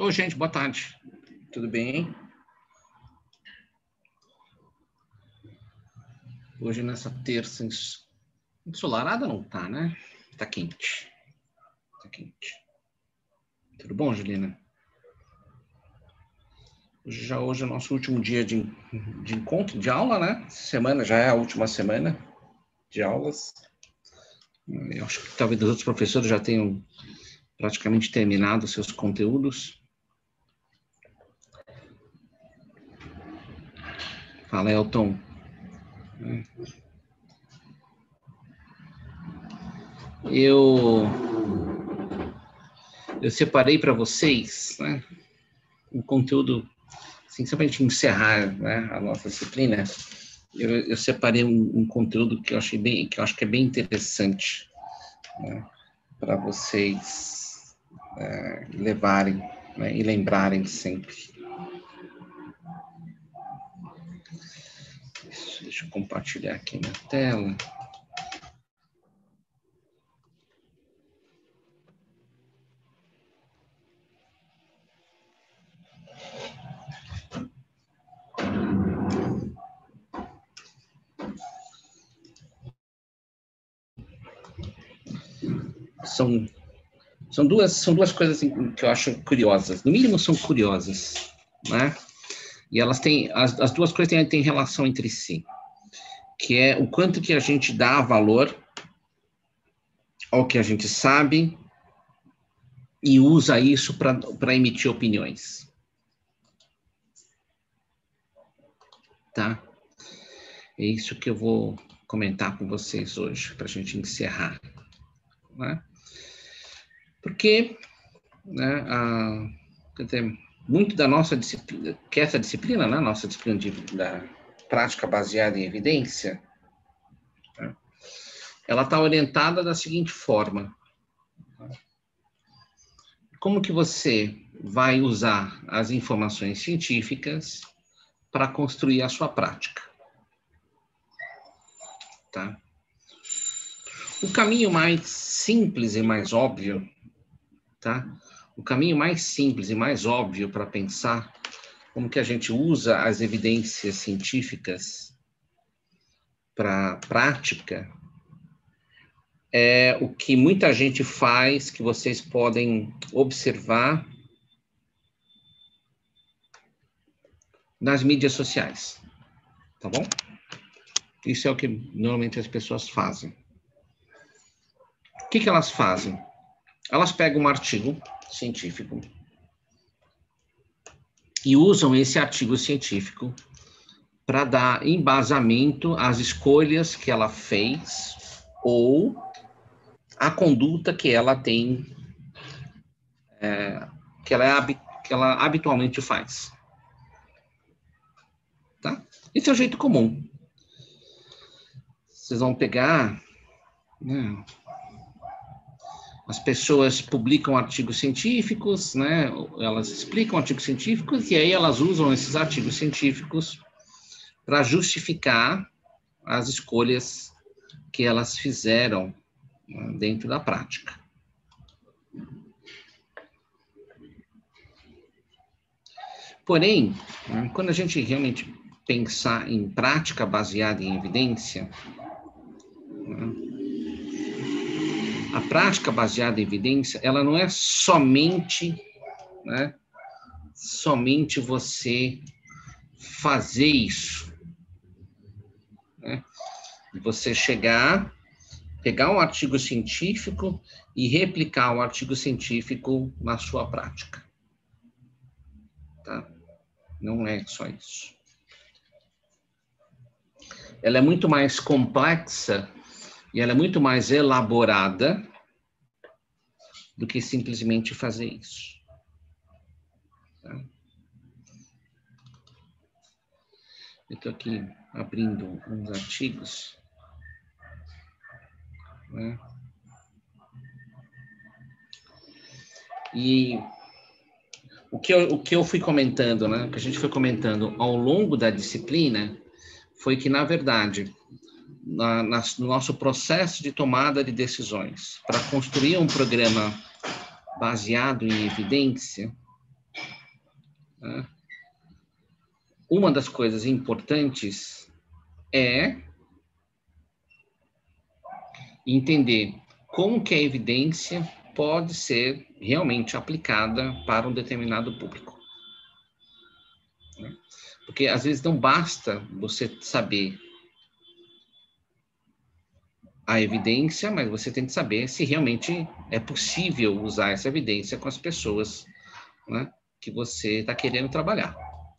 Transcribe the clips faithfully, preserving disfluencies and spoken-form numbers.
Oi, gente, boa tarde. Tudo bem? Hoje, nessa terça ensolarada, não tá, né? Tá quente. Tá quente. Tudo bom, Juliana? Hoje, já hoje é o nosso último dia de, de encontro, de aula, né? Semana já é a última semana de aulas. Eu acho que talvez os outros professores já tenham praticamente terminado seus conteúdos. Fala, Elton. Eu, eu separei para vocês, né, um conteúdo, assim, só para a gente encerrar, né, a nossa disciplina. Eu, eu separei um, um conteúdo que eu achei bem, que eu acho que é bem interessante, né, para vocês é, levarem, né, e lembrarem sempre. Deixa eu compartilhar aqui na tela. São, são, duas, são duas coisas assim, que eu acho curiosas. No mínimo, são curiosas, né? E elas têm, as, as duas coisas têm, têm relação entre si, que é o quanto que a gente dá valor ao que a gente sabe e usa isso para emitir opiniões. Tá? É isso que eu vou comentar com vocês hoje, para a gente encerrar. Né? Porque, né, a, quer dizer, muito da nossa disciplina, que essa disciplina, né, nossa disciplina de, da prática baseada em evidência, né, ela está orientada da seguinte forma: como que você vai usar as informações científicas para construir a sua prática? Tá? O caminho mais simples e mais óbvio, tá? O caminho mais simples e mais óbvio para pensar como que a gente usa as evidências científicas para prática é o que muita gente faz, que vocês podem observar nas mídias sociais, tá bom? Isso é o que normalmente as pessoas fazem. O que que elas fazem? Elas pegam um artigo científico e usam esse artigo científico para dar embasamento às escolhas que ela fez ou à conduta que ela tem, é, que, ela é, que ela habitualmente faz. Tá? Esse é o jeito comum. Vocês vão pegar, né, as pessoas publicam artigos científicos, né, elas explicam artigos científicos e aí elas usam esses artigos científicos para justificar as escolhas que elas fizeram, né, dentro da prática. Porém, né, quando a gente realmente pensar em prática baseada em evidência, né, a prática baseada em evidência, ela não é somente, né, somente você fazer isso, né? Você chegar, pegar um artigo científico e replicar o artigo científico na sua prática. Tá? Não é só isso. Ela é muito mais complexa e ela é muito mais elaborada do que simplesmente fazer isso. Tá? Eu estou aqui abrindo uns artigos, né? E o que, eu, o que eu fui comentando, né? O que a gente foi comentando ao longo da disciplina foi que, na verdade, na, na, no nosso processo de tomada de decisões para construir um programa baseado em evidência, né? Uma das coisas importantes é entender como que a evidência pode ser realmente aplicada para um determinado público. Porque às vezes não basta você saber a evidência, mas você tem que saber se realmente é possível usar essa evidência com as pessoas, né, que você está querendo trabalhar.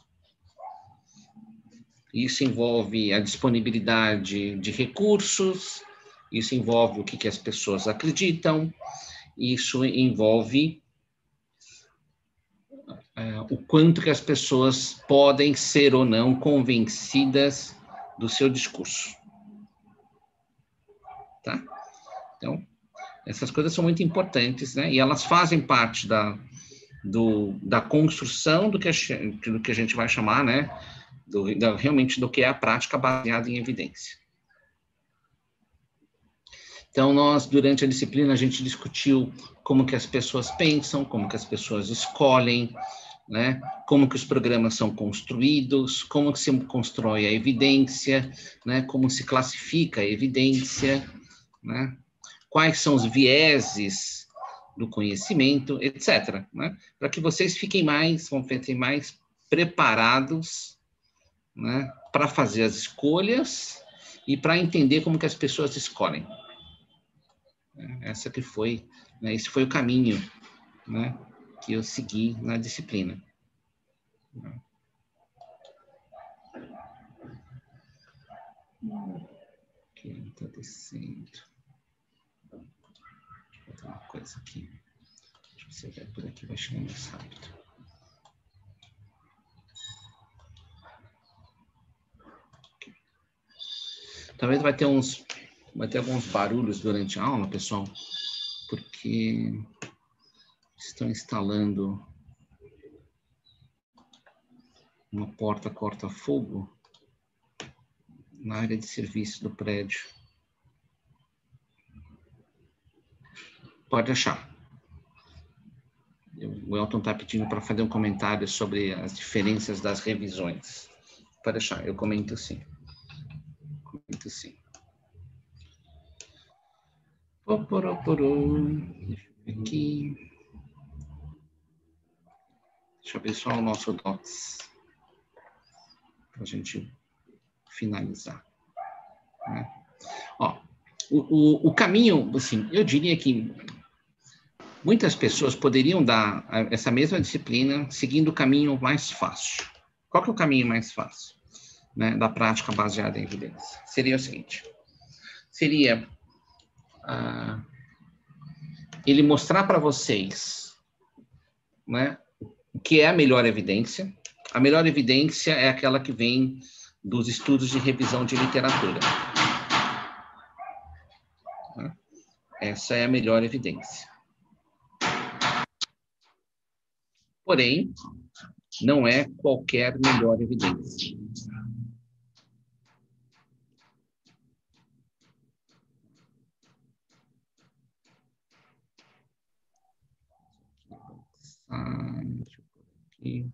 Isso envolve a disponibilidade de recursos, isso envolve o que, que as pessoas acreditam, isso envolve é, o quanto que as pessoas podem ser ou não convencidas do seu discurso. Tá? Então, essas coisas são muito importantes, né? E elas fazem parte da, do, da construção do que, a, do que a gente vai chamar, né? Do, da, realmente do que é a prática baseada em evidência. Então, nós, durante a disciplina, a gente discutiu como que as pessoas pensam, como que as pessoas escolhem, né? Como que os programas são construídos, como que se constrói a evidência, né? Como se classifica a evidência, né? Quais são os vieses do conhecimento, etcétera, né? Para que vocês fiquem mais, vão ficar mais preparados, né? Para fazer as escolhas e para entender como que as pessoas escolhem. Essa que foi, né? Esse foi o caminho, né? Que eu segui na disciplina. Aqui não está descendo. Vou botar uma coisa aqui. Deixa você ver por aqui, vai chegar mais rápido. Aqui. Talvez vai ter uns, vai ter alguns barulhos durante a aula, pessoal, porque estão instalando uma porta corta-fogo na área de serviço do prédio. Pode achar. O Elton está pedindo para fazer um comentário sobre as diferenças das revisões. Pode deixar, eu comento sim. Comento sim. Deixa eu ver aqui. Deixa eu ver só o nosso Docs. Para a gente finalizar. Né? Ó, o, o, o caminho, assim, eu diria que muitas pessoas poderiam dar essa mesma disciplina seguindo o caminho mais fácil. Qual que é o caminho mais fácil, né, da prática baseada em evidência? Seria o seguinte, seria ah, ele mostrar para vocês, né, o que é a melhor evidência. A melhor evidência é aquela que vem dos estudos de revisão de literatura. Né? Essa é a melhor evidência. Porém, não é qualquer melhor evidência. Ah, deixa eu pôr aqui.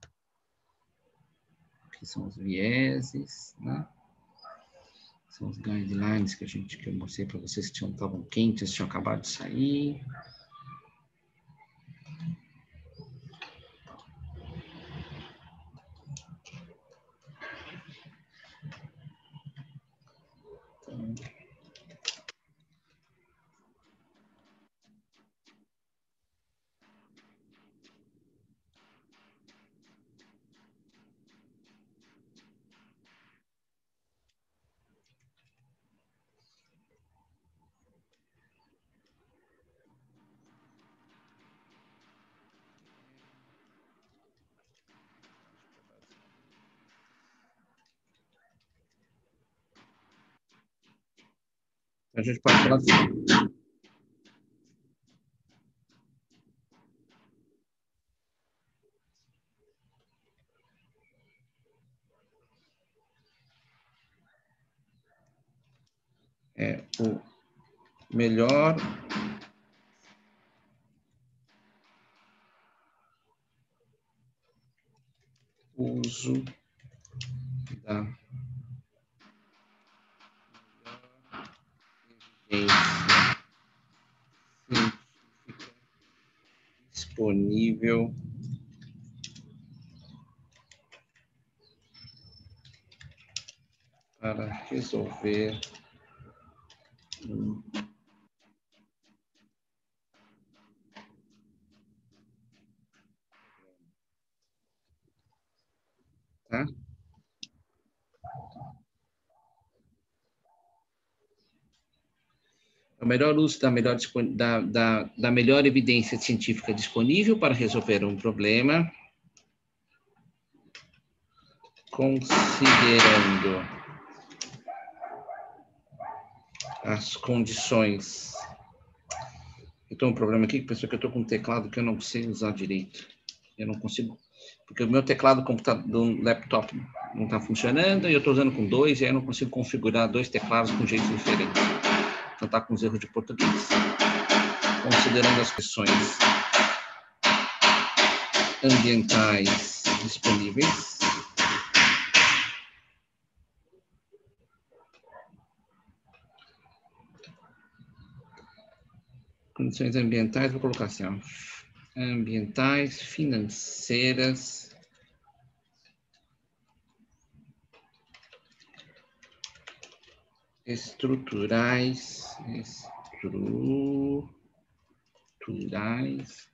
Aqui são os vieses, né? São os guidelines que a gente que eu mostrei para vocês que tinham, estavam quentes, tinham acabado de sair. Então, a gente pode falar assim. É o melhor uso da evidência científica disponível para resolver um tá? O melhor uso da melhor, da, da, da melhor evidência científica disponível para resolver um problema, considerando as condições. Eu estou um problema aqui, pessoal, que eu estou com um teclado que eu não consigo usar direito. Eu não consigo, porque o meu teclado do computador, do laptop não está funcionando, e eu estou usando com dois, e aí eu não consigo configurar dois teclados com jeito diferente. Então está com os erros de português. Considerando as questões ambientais disponíveis, condições ambientais, vou colocar assim, ó, ambientais, financeiras, estruturais, estruturais,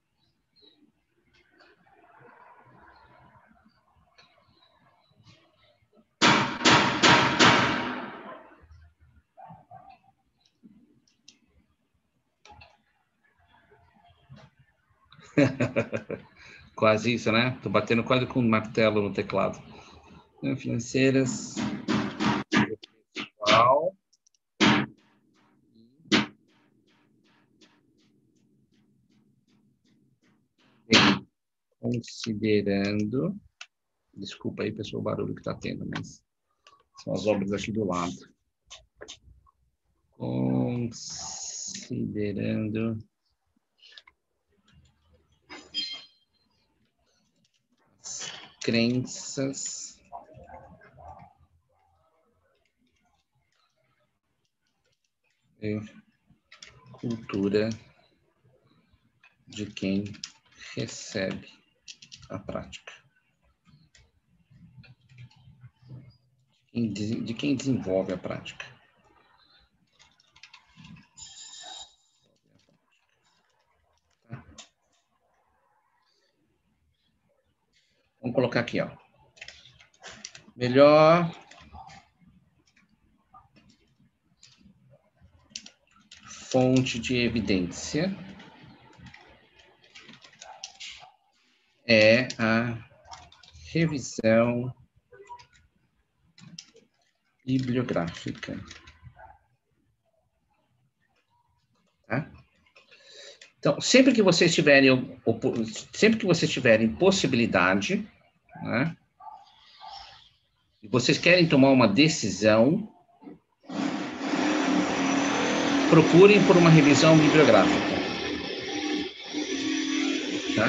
quase isso, né? Tô batendo quase com um martelo no teclado. Financeiras, pessoal, considerando, desculpa aí, pessoal, o barulho que tá tendo, mas são as obras aqui do lado. Considerando as crenças e cultura de quem recebe a prática, de quem desenvolve a prática. Vamos colocar aqui, ó. Melhor fonte de evidência é a revisão bibliográfica. Tá? Então, sempre que vocês tiverem, sempre que vocês tiverem possibilidade, né, e vocês querem tomar uma decisão, procurem por uma revisão bibliográfica. Tá?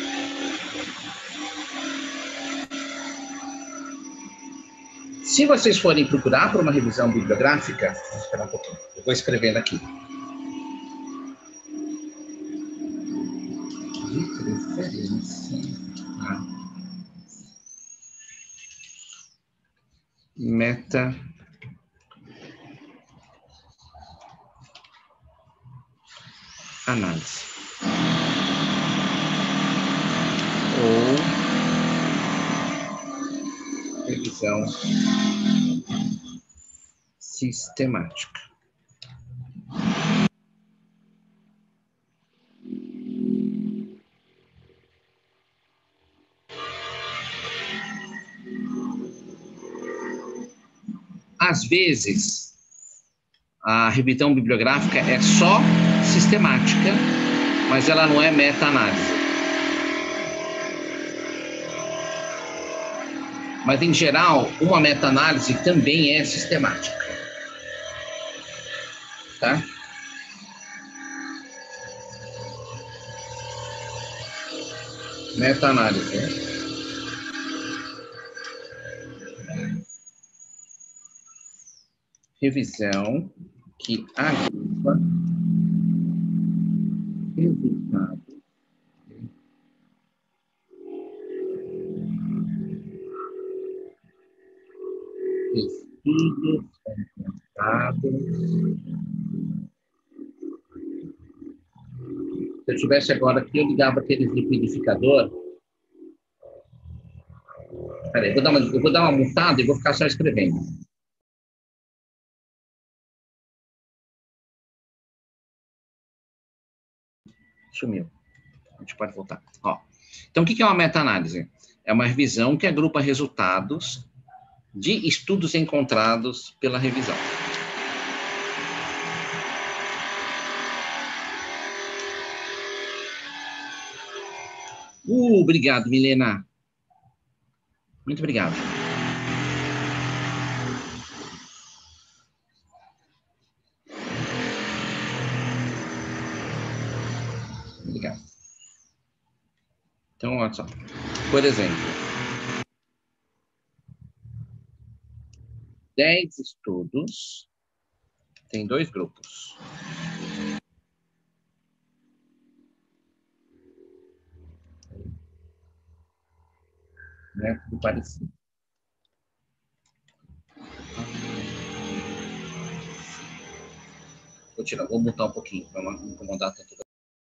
Se vocês forem procurar por uma revisão bibliográfica, vou esperar um pouquinho, eu vou escrevendo aqui. De preferência, tá? Meta análise ou revisão sistemática. Às vezes, a revisão bibliográfica é só sistemática, mas ela não é meta-análise. Mas, em geral, uma meta-análise também é sistemática. Tá? Meta-análise. revisão que agrupa resultados estudos encontrados. Se eu tivesse agora aqui, eu ligava aquele liquidificador. Peraí, eu vou dar uma, eu vou dar uma mutada e vou ficar só escrevendo. Sumiu. A gente pode voltar. Ó. Então, o que é uma meta-análise? É uma revisão que agrupa resultados de estudos encontrados pela revisão. Uh, obrigado, Milena. Muito obrigado. Obrigado. Então, olha só. Por exemplo, dez estudos tem dois grupos. Né? Tudo parecido. Vou tirar, vou botar um pouquinho para não incomodar tanto.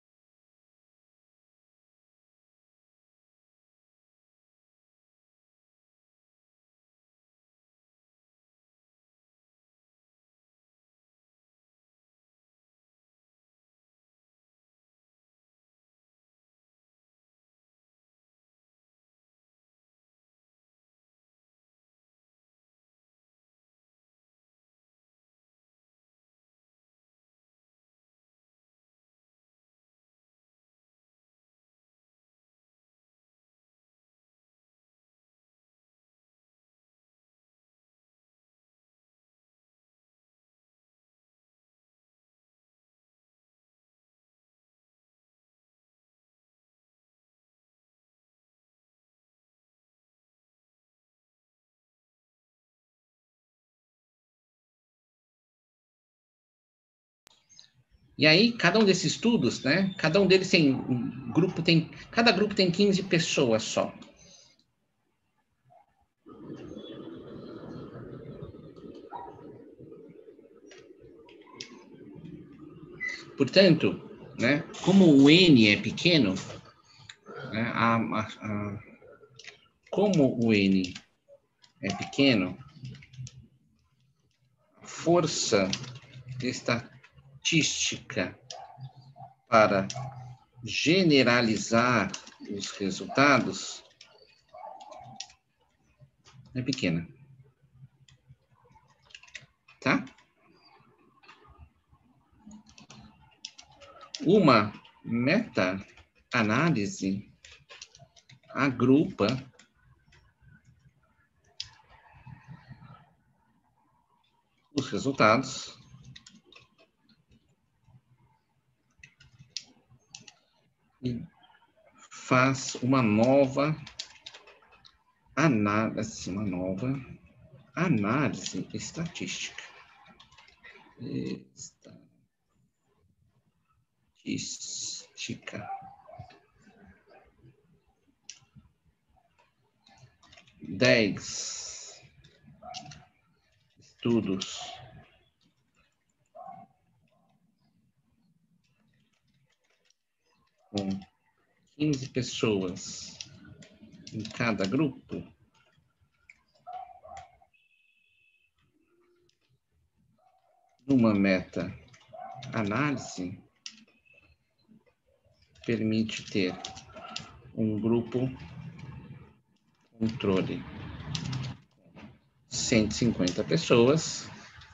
E aí, cada um desses estudos, né? Cada um deles tem um grupo, tem, cada grupo tem quinze pessoas só. Portanto, né, como o N é pequeno, né, a, a, a, como o N é pequeno, a força estatística para generalizar os resultados é pequena. Tá? Uma meta-análise agrupa os resultados e faz uma nova análise, uma nova análise estatística. Estatística. Dez estudos com quinze pessoas em cada grupo numa meta-análise permite ter um grupo controle cento e cinquenta pessoas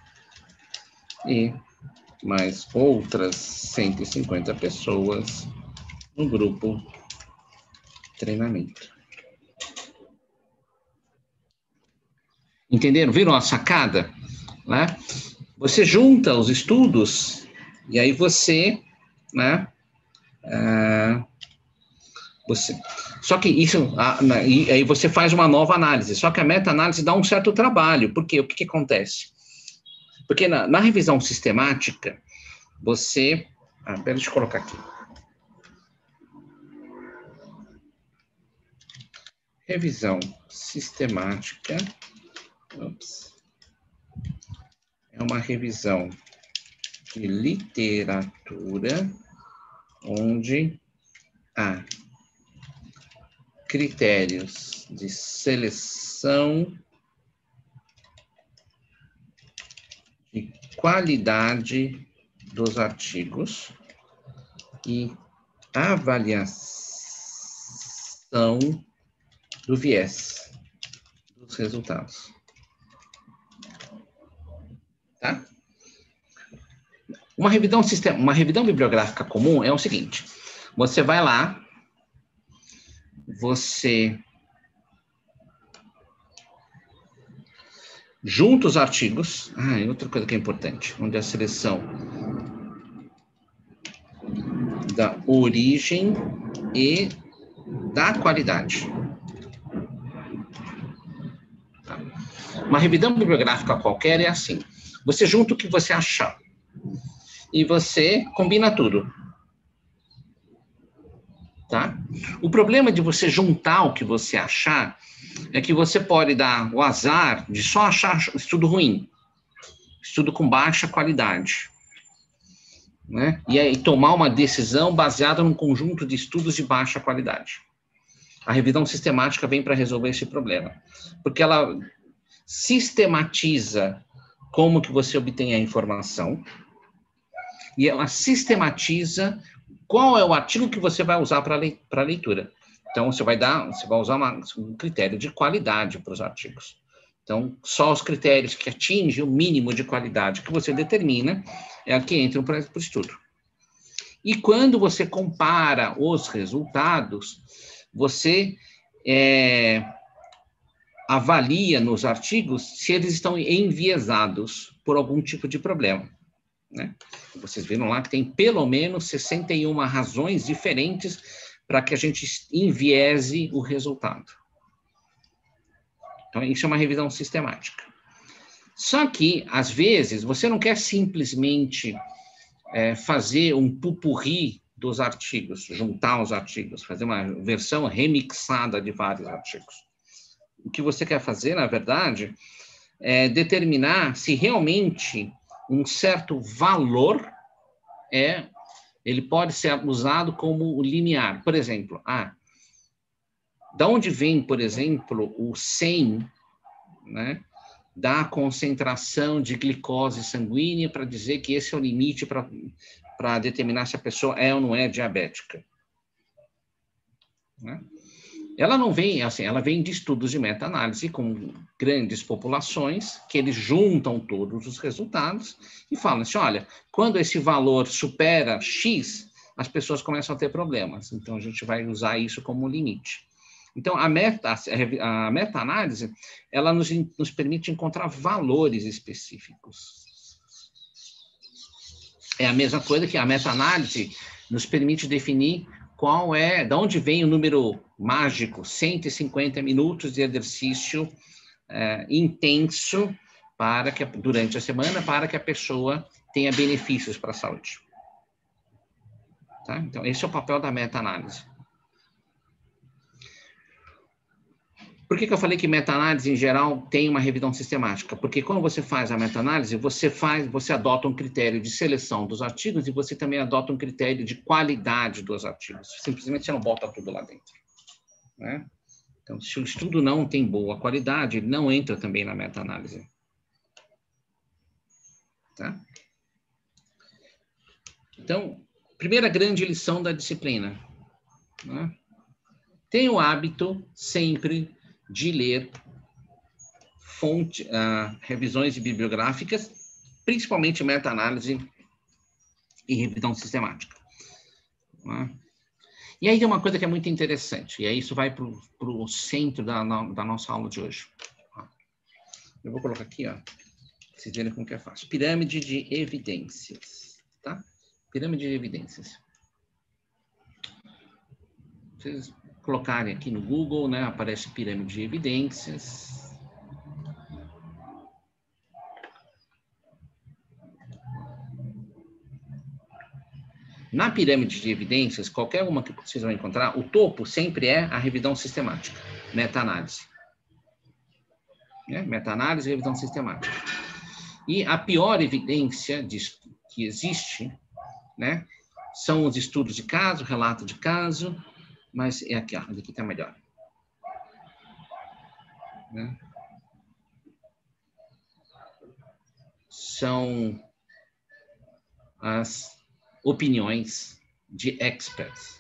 e mais outras cento e cinquenta pessoas no grupo treinamento. Entenderam? Viram a sacada? Né? Você junta os estudos e aí você, né? Uh, você, só que isso, a, na, e aí você faz uma nova análise. Só que a meta-análise dá um certo trabalho, porque o que, que acontece? Porque na, na revisão sistemática, você... Ah, deixa eu colocar aqui. Revisão sistemática... Ops, é uma revisão de literatura onde há critérios de seleção de qualidade dos artigos e avaliação do viés dos resultados. Tá? Uma revisão, sistema, uma revisão bibliográfica comum é o seguinte: você vai lá, você junta os artigos. Ah, e outra coisa que é importante, onde a seleção da origem e da qualidade. Tá? Uma revisão bibliográfica qualquer é assim: você junta o que você achar e você combina tudo. Tá? O problema de você juntar o que você achar é que você pode dar o azar de só achar estudo ruim, estudo com baixa qualidade, né? E aí tomar uma decisão baseada num conjunto de estudos de baixa qualidade. A revisão sistemática vem para resolver esse problema, porque ela sistematiza como que você obtém a informação e ela sistematiza qual é o artigo que você vai usar para a leitura. Então, você vai dar, você vai usar uma, um critério de qualidade para os artigos. Então, só os critérios que atingem o mínimo de qualidade que você determina é a que entram para o estudo. E quando você compara os resultados, você é, avalia nos artigos se eles estão enviesados por algum tipo de problema. Né? Vocês viram lá que tem pelo menos sessenta e uma razões diferentes para que a gente enviese o resultado. Então, isso é uma revisão sistemática. Só que, às vezes, você não quer simplesmente é, fazer um pupurri dos artigos, juntar os artigos, fazer uma versão remixada de vários artigos. O que você quer fazer, na verdade, é determinar se realmente um certo valor é, ele pode ser usado como limiar. Por exemplo, ah, da onde vem, por exemplo, o cem, né, da concentração de glicose sanguínea para dizer que esse é o limite para determinar se a pessoa é ou não é diabética. Né? Ela não vem, assim, ela vem de estudos de meta-análise com grandes populações, que eles juntam todos os resultados e falam assim, olha, quando esse valor supera X, as pessoas começam a ter problemas. Então, a gente vai usar isso como limite. Então, a meta, a meta-análise, ela nos, nos permite encontrar valores específicos. É a mesma coisa que a meta-análise nos permite definir qual é, de onde vem o número mágico, cento e cinquenta minutos de exercício é, intenso para que, durante a semana, para que a pessoa tenha benefícios para a saúde. Tá? Então, esse é o papel da meta-análise. Por que que eu falei que meta-análise, em geral, tem uma revisão sistemática? Porque quando você faz a meta-análise, você faz, você adota um critério de seleção dos artigos e você também adota um critério de qualidade dos artigos. Simplesmente você não bota tudo lá dentro. Né? Então, se o estudo não tem boa qualidade, ele não entra também na meta-análise. Tá? Então, primeira grande lição da disciplina. Né? Tenha o hábito sempre de ler fonte, uh, revisões bibliográficas, principalmente meta-análise e revisão sistemática. Né? E aí tem uma coisa que é muito interessante, e aí isso vai para o centro da, da nossa aula de hoje. Eu vou colocar aqui, ó, pra vocês verem como que é fácil. Pirâmide de evidências, tá? Pirâmide de evidências. Vocês colocarem aqui no Google, né, aparece pirâmide de evidências. Na pirâmide de evidências, qualquer uma que vocês vão encontrar, o topo sempre é a revisão sistemática, meta-análise. Né? Meta-análise e revisão sistemática. E a pior evidência de, que existe, né, são os estudos de caso, relato de caso, mas é aqui, ó, aqui está melhor. Né? São as opiniões de experts.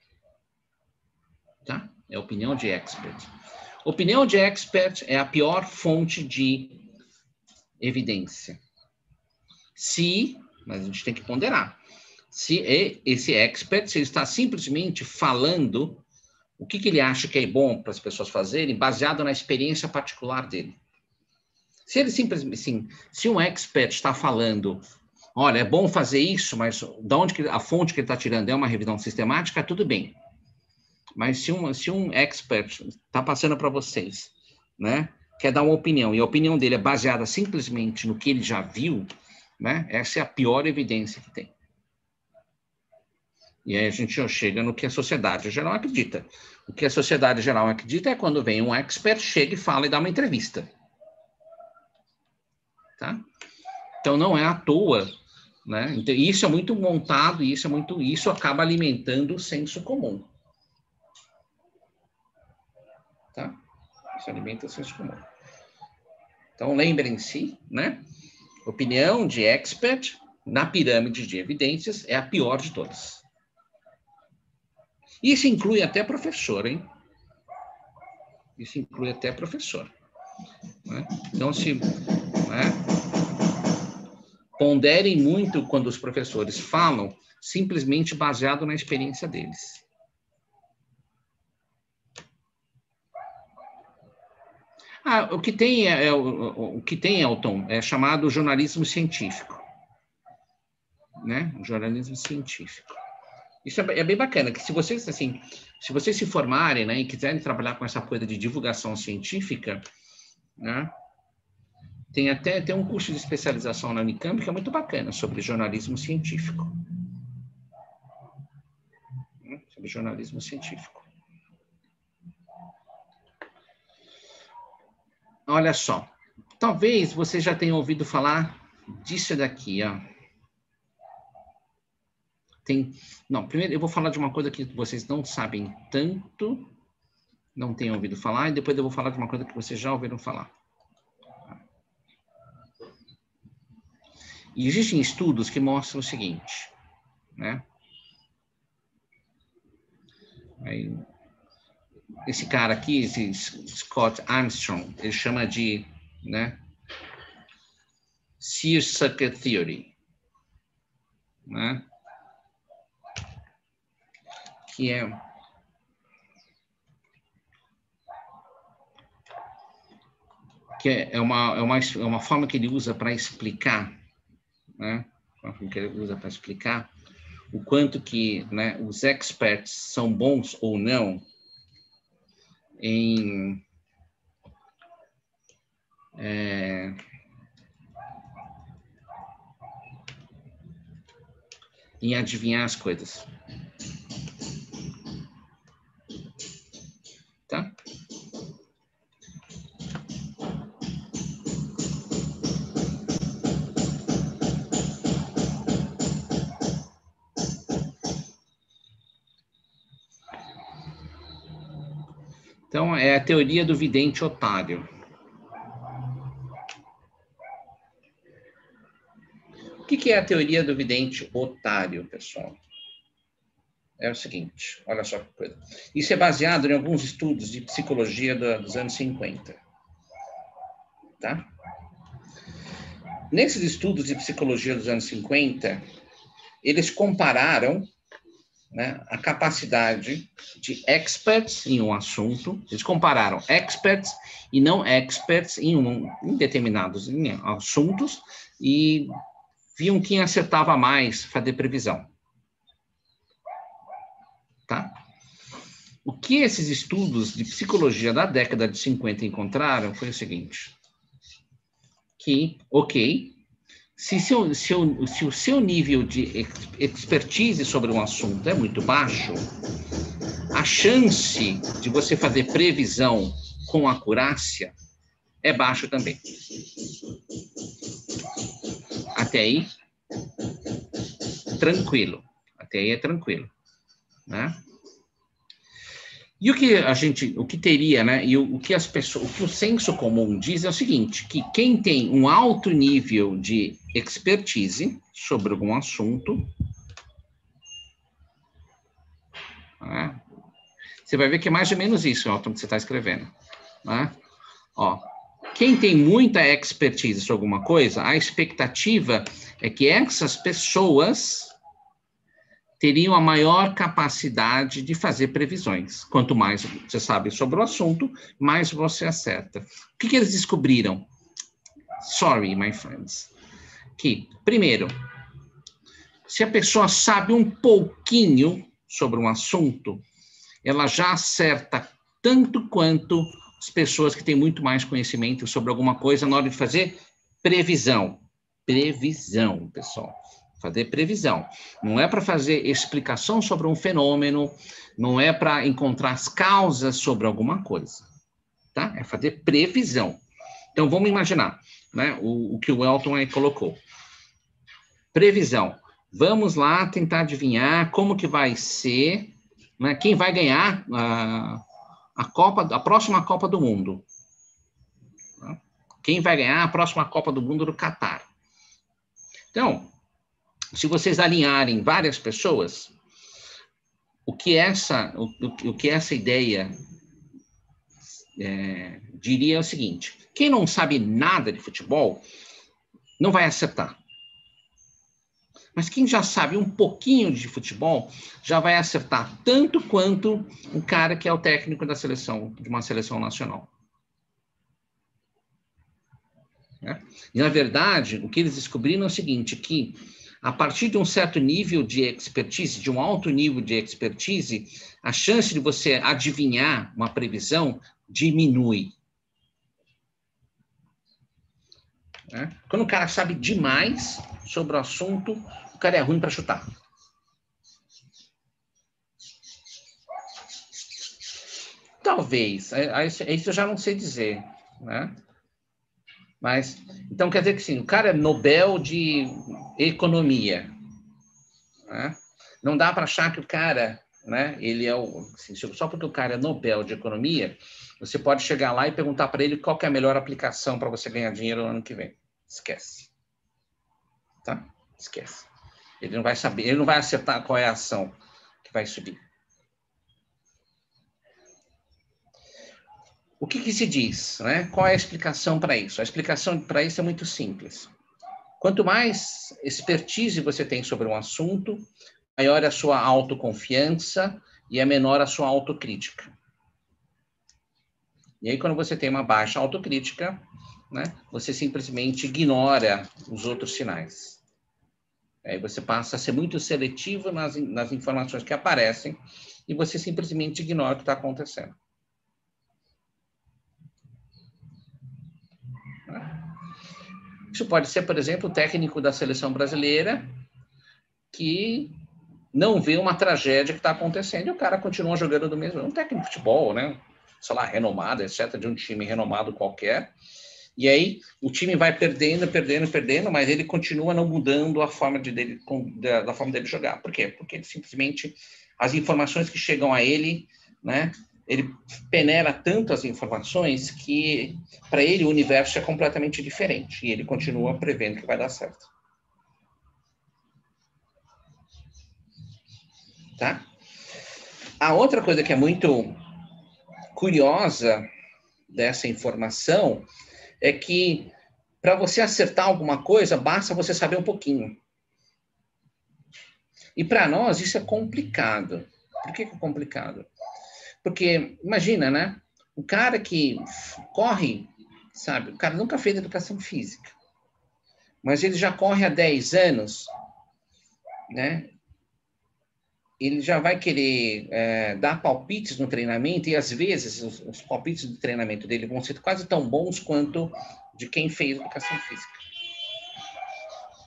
Tá? É a opinião de experts. Opinião de expert é a pior fonte de evidência. Se, mas a gente tem que ponderar, se esse expert, se ele está simplesmente falando o que, que ele acha que é bom para as pessoas fazerem, baseado na experiência particular dele. Se ele simplesmente, assim, se um expert está falando, olha, é bom fazer isso, mas de onde que, a fonte que ele está tirando é uma revisão sistemática, tudo bem. Mas se um, se um expert está passando para vocês, né, quer dar uma opinião, e a opinião dele é baseada simplesmente no que ele já viu, né, essa é a pior evidência que tem. E aí a gente chega no que a sociedade geral acredita. O que a sociedade geral acredita é quando vem um expert, chega e fala e dá uma entrevista. Tá? Então não é à toa, né? Então, isso é muito montado, e isso é muito, isso acaba alimentando o senso comum. Tá? Isso alimenta o senso comum. Então lembrem-se, né? Opinião de expert na pirâmide de evidências é a pior de todas. Isso inclui até professor, hein? Isso inclui até professor. Né? Então, se... Né? Ponderem muito quando os professores falam, simplesmente baseado na experiência deles. Ah, o que tem, é, é, o, o que tem, Elton, é chamado jornalismo científico. Né? O jornalismo científico. Isso é, é bem bacana, que se vocês, assim, se vocês se formarem, né, e quiserem trabalhar com essa coisa de divulgação científica, né, tem até tem um curso de especialização na Unicamp que é muito bacana sobre jornalismo científico. Né, sobre jornalismo científico. Olha só, talvez você já tenha ouvido falar disso daqui, ó. Tem, não, primeiro eu vou falar de uma coisa que vocês não sabem tanto, não tenham ouvido falar, e depois eu vou falar de uma coisa que vocês já ouviram falar. E existem estudos que mostram o seguinte, né? Aí, esse cara aqui, esse Scott Armstrong, ele chama de, né, Searsucker Theory, né? Que é que é uma, é uma, é uma forma que ele usa para explicar, né? Uma forma que ele usa para explicar o quanto que, né, os experts são bons ou não em é, em adivinhar as coisas. Tá? Então, é a teoria do vidente otário. O que, que é a teoria do vidente otário, pessoal? É o seguinte, olha só que coisa. Isso é baseado em alguns estudos de psicologia do, dos anos cinquenta. Tá? Nesses estudos de psicologia dos anos cinquenta, eles compararam, né, a capacidade de experts em um assunto, eles compararam experts e não experts em, um, em determinados em assuntos e viam quem acertava mais fazer previsão. Tá? O que esses estudos de psicologia da década de cinquenta encontraram foi o seguinte, que, ok, se, seu, seu, se o seu nível de expertise sobre um assunto é muito baixo, a chance de você fazer previsão com acurácia é baixo também. Até aí, tranquilo. Até aí é tranquilo, né? E o que a gente, o que teria, né? E o, o que as pessoas, o que o senso comum diz é o seguinte, que quem tem um alto nível de expertise sobre algum assunto, né? Você vai ver que é mais ou menos isso, Elton, que você está escrevendo, né? Ó, quem tem muita expertise sobre alguma coisa, a expectativa é que essas pessoas teriam a maior capacidade de fazer previsões. Quanto mais você sabe sobre o assunto, mais você acerta. O que, que eles descobriram? Sorry, my friends. Que, primeiro, se a pessoa sabe um pouquinho sobre um assunto, ela já acerta tanto quanto as pessoas que têm muito mais conhecimento sobre alguma coisa na hora de fazer previsão. Previsão, pessoal. Fazer previsão. Não é para fazer explicação sobre um fenômeno, não é para encontrar as causas sobre alguma coisa, tá? É fazer previsão. Então, vamos imaginar, né, o, o que o Elton aí colocou. Previsão. Vamos lá tentar adivinhar como que vai ser, né, quem vai ganhar a, a, Copa, a próxima Copa do Mundo. Quem vai ganhar a próxima Copa do Mundo do Catar. Então, se vocês alinharem várias pessoas, o que essa, o, o que essa ideia é, diria é o seguinte: quem não sabe nada de futebol não vai acertar. Mas quem já sabe um pouquinho de futebol já vai acertar tanto quanto o cara que é o técnico da seleção, de uma seleção nacional. Né? E, na verdade, o que eles descobriram é o seguinte, que a partir de um certo nível de expertise, de um alto nível de expertise, a chance de você adivinhar uma previsão diminui. Né? Quando o cara sabe demais sobre o assunto, o cara é ruim para chutar. Talvez, isso eu já não sei dizer, né? Mas, então quer dizer que sim, o cara é Nobel de Economia, né? Não dá para achar que o cara, né, ele é o, assim, só porque o cara é Nobel de Economia, você pode chegar lá e perguntar para ele qual que é a melhor aplicação para você ganhar dinheiro no ano que vem. Esquece. Tá? Esquece. Ele não vai saber, ele não vai acertar qual é a ação que vai subir. O que, que se diz, né? Qual é a explicação para isso? A explicação para isso é muito simples. Quanto mais expertise você tem sobre um assunto, maior é a sua autoconfiança e é menor a sua autocrítica. E aí, quando você tem uma baixa autocrítica, né, você simplesmente ignora os outros sinais. Aí você passa a ser muito seletivo nas, nas informações que aparecem e você simplesmente ignora o que está acontecendo. Isso pode ser, por exemplo, o técnico da seleção brasileira que não vê uma tragédia que está acontecendo e o cara continua jogando do mesmo. Um técnico de futebol, né? Sei lá, renomado, etcétera, de um time renomado qualquer. E aí o time vai perdendo, perdendo, perdendo, mas ele continua não mudando a forma de dele, da, da forma dele jogar. Por quê? Porque ele simplesmente, as informações que chegam a ele, né? Ele peneira tanto as informações que, para ele, o universo é completamente diferente. E ele continua prevendo que vai dar certo. Tá? A outra coisa que é muito curiosa dessa informação é que, para você acertar alguma coisa, basta você saber um pouquinho. E, para nós, isso é complicado. Por que é complicado? Porque, imagina, né? O cara que corre, sabe? O cara nunca fez educação física. Mas ele já corre há dez anos, né? Ele já vai querer é, dar palpites no treinamento e, às vezes, os, os palpites do treinamento dele vão ser quase tão bons quanto de quem fez educação física.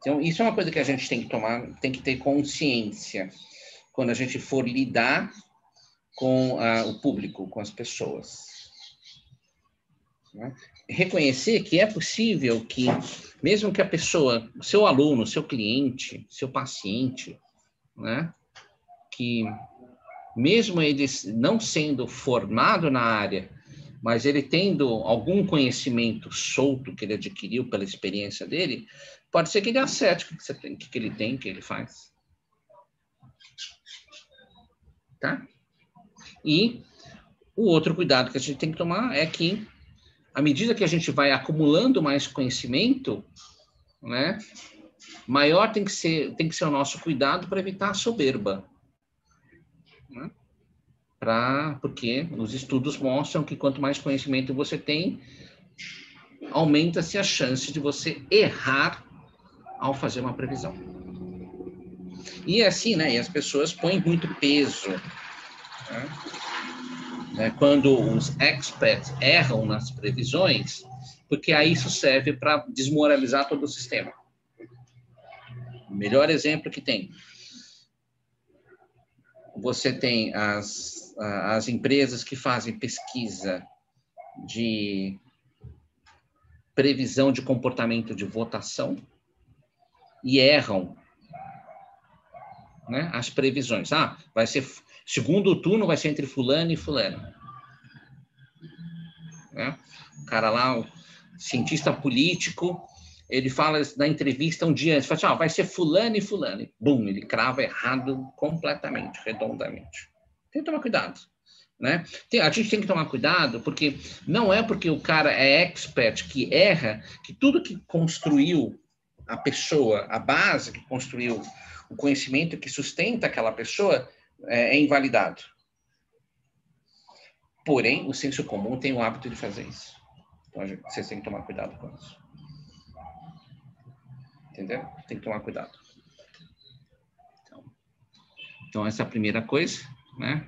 Então, isso é uma coisa que a gente tem que tomar, tem que ter consciência quando a gente for lidar com uh, o público, com as pessoas. Né? Reconhecer que é possível que, mesmo que a pessoa, seu aluno, seu cliente, seu paciente, né, que mesmo ele não sendo formado na área, mas ele tendo algum conhecimento solto que ele adquiriu pela experiência dele, pode ser que ele acerte o que, você tem, o que ele tem, o que ele faz. Tá? E o outro cuidado que a gente tem que tomar é que, à medida que a gente vai acumulando mais conhecimento, né, maior tem que ser, tem que ser o nosso cuidado para evitar a soberba. Né? Pra, porque os estudos mostram que quanto mais conhecimento você tem, aumenta-se a chance de você errar ao fazer uma previsão. E assim, né, e as pessoas põem muito peso, né, quando os experts erram nas previsões, porque aí isso serve para desmoralizar todo o sistema. O melhor exemplo que tem. Você tem as, as empresas que fazem pesquisa de previsão de comportamento de votação e erram, né, as previsões. Ah, vai ser, segundo turno vai ser entre fulano e fulano. Né? O cara lá, o cientista político, ele fala na entrevista um dia antes, fala assim, ah, vai ser fulano e fulano. E, bum, ele crava errado completamente, redondamente. Tem que tomar cuidado. Né? Tem, a gente tem que tomar cuidado, porque não é porque o cara é expert que erra, que tudo que construiu a pessoa, a base que construiu o conhecimento que sustenta aquela pessoa é, é invalidado. Porém, o senso comum tem o hábito de fazer isso. Então, gente, vocês têm que tomar cuidado com isso. Entendeu? Tem que tomar cuidado. Então, então essa é a primeira coisa, né?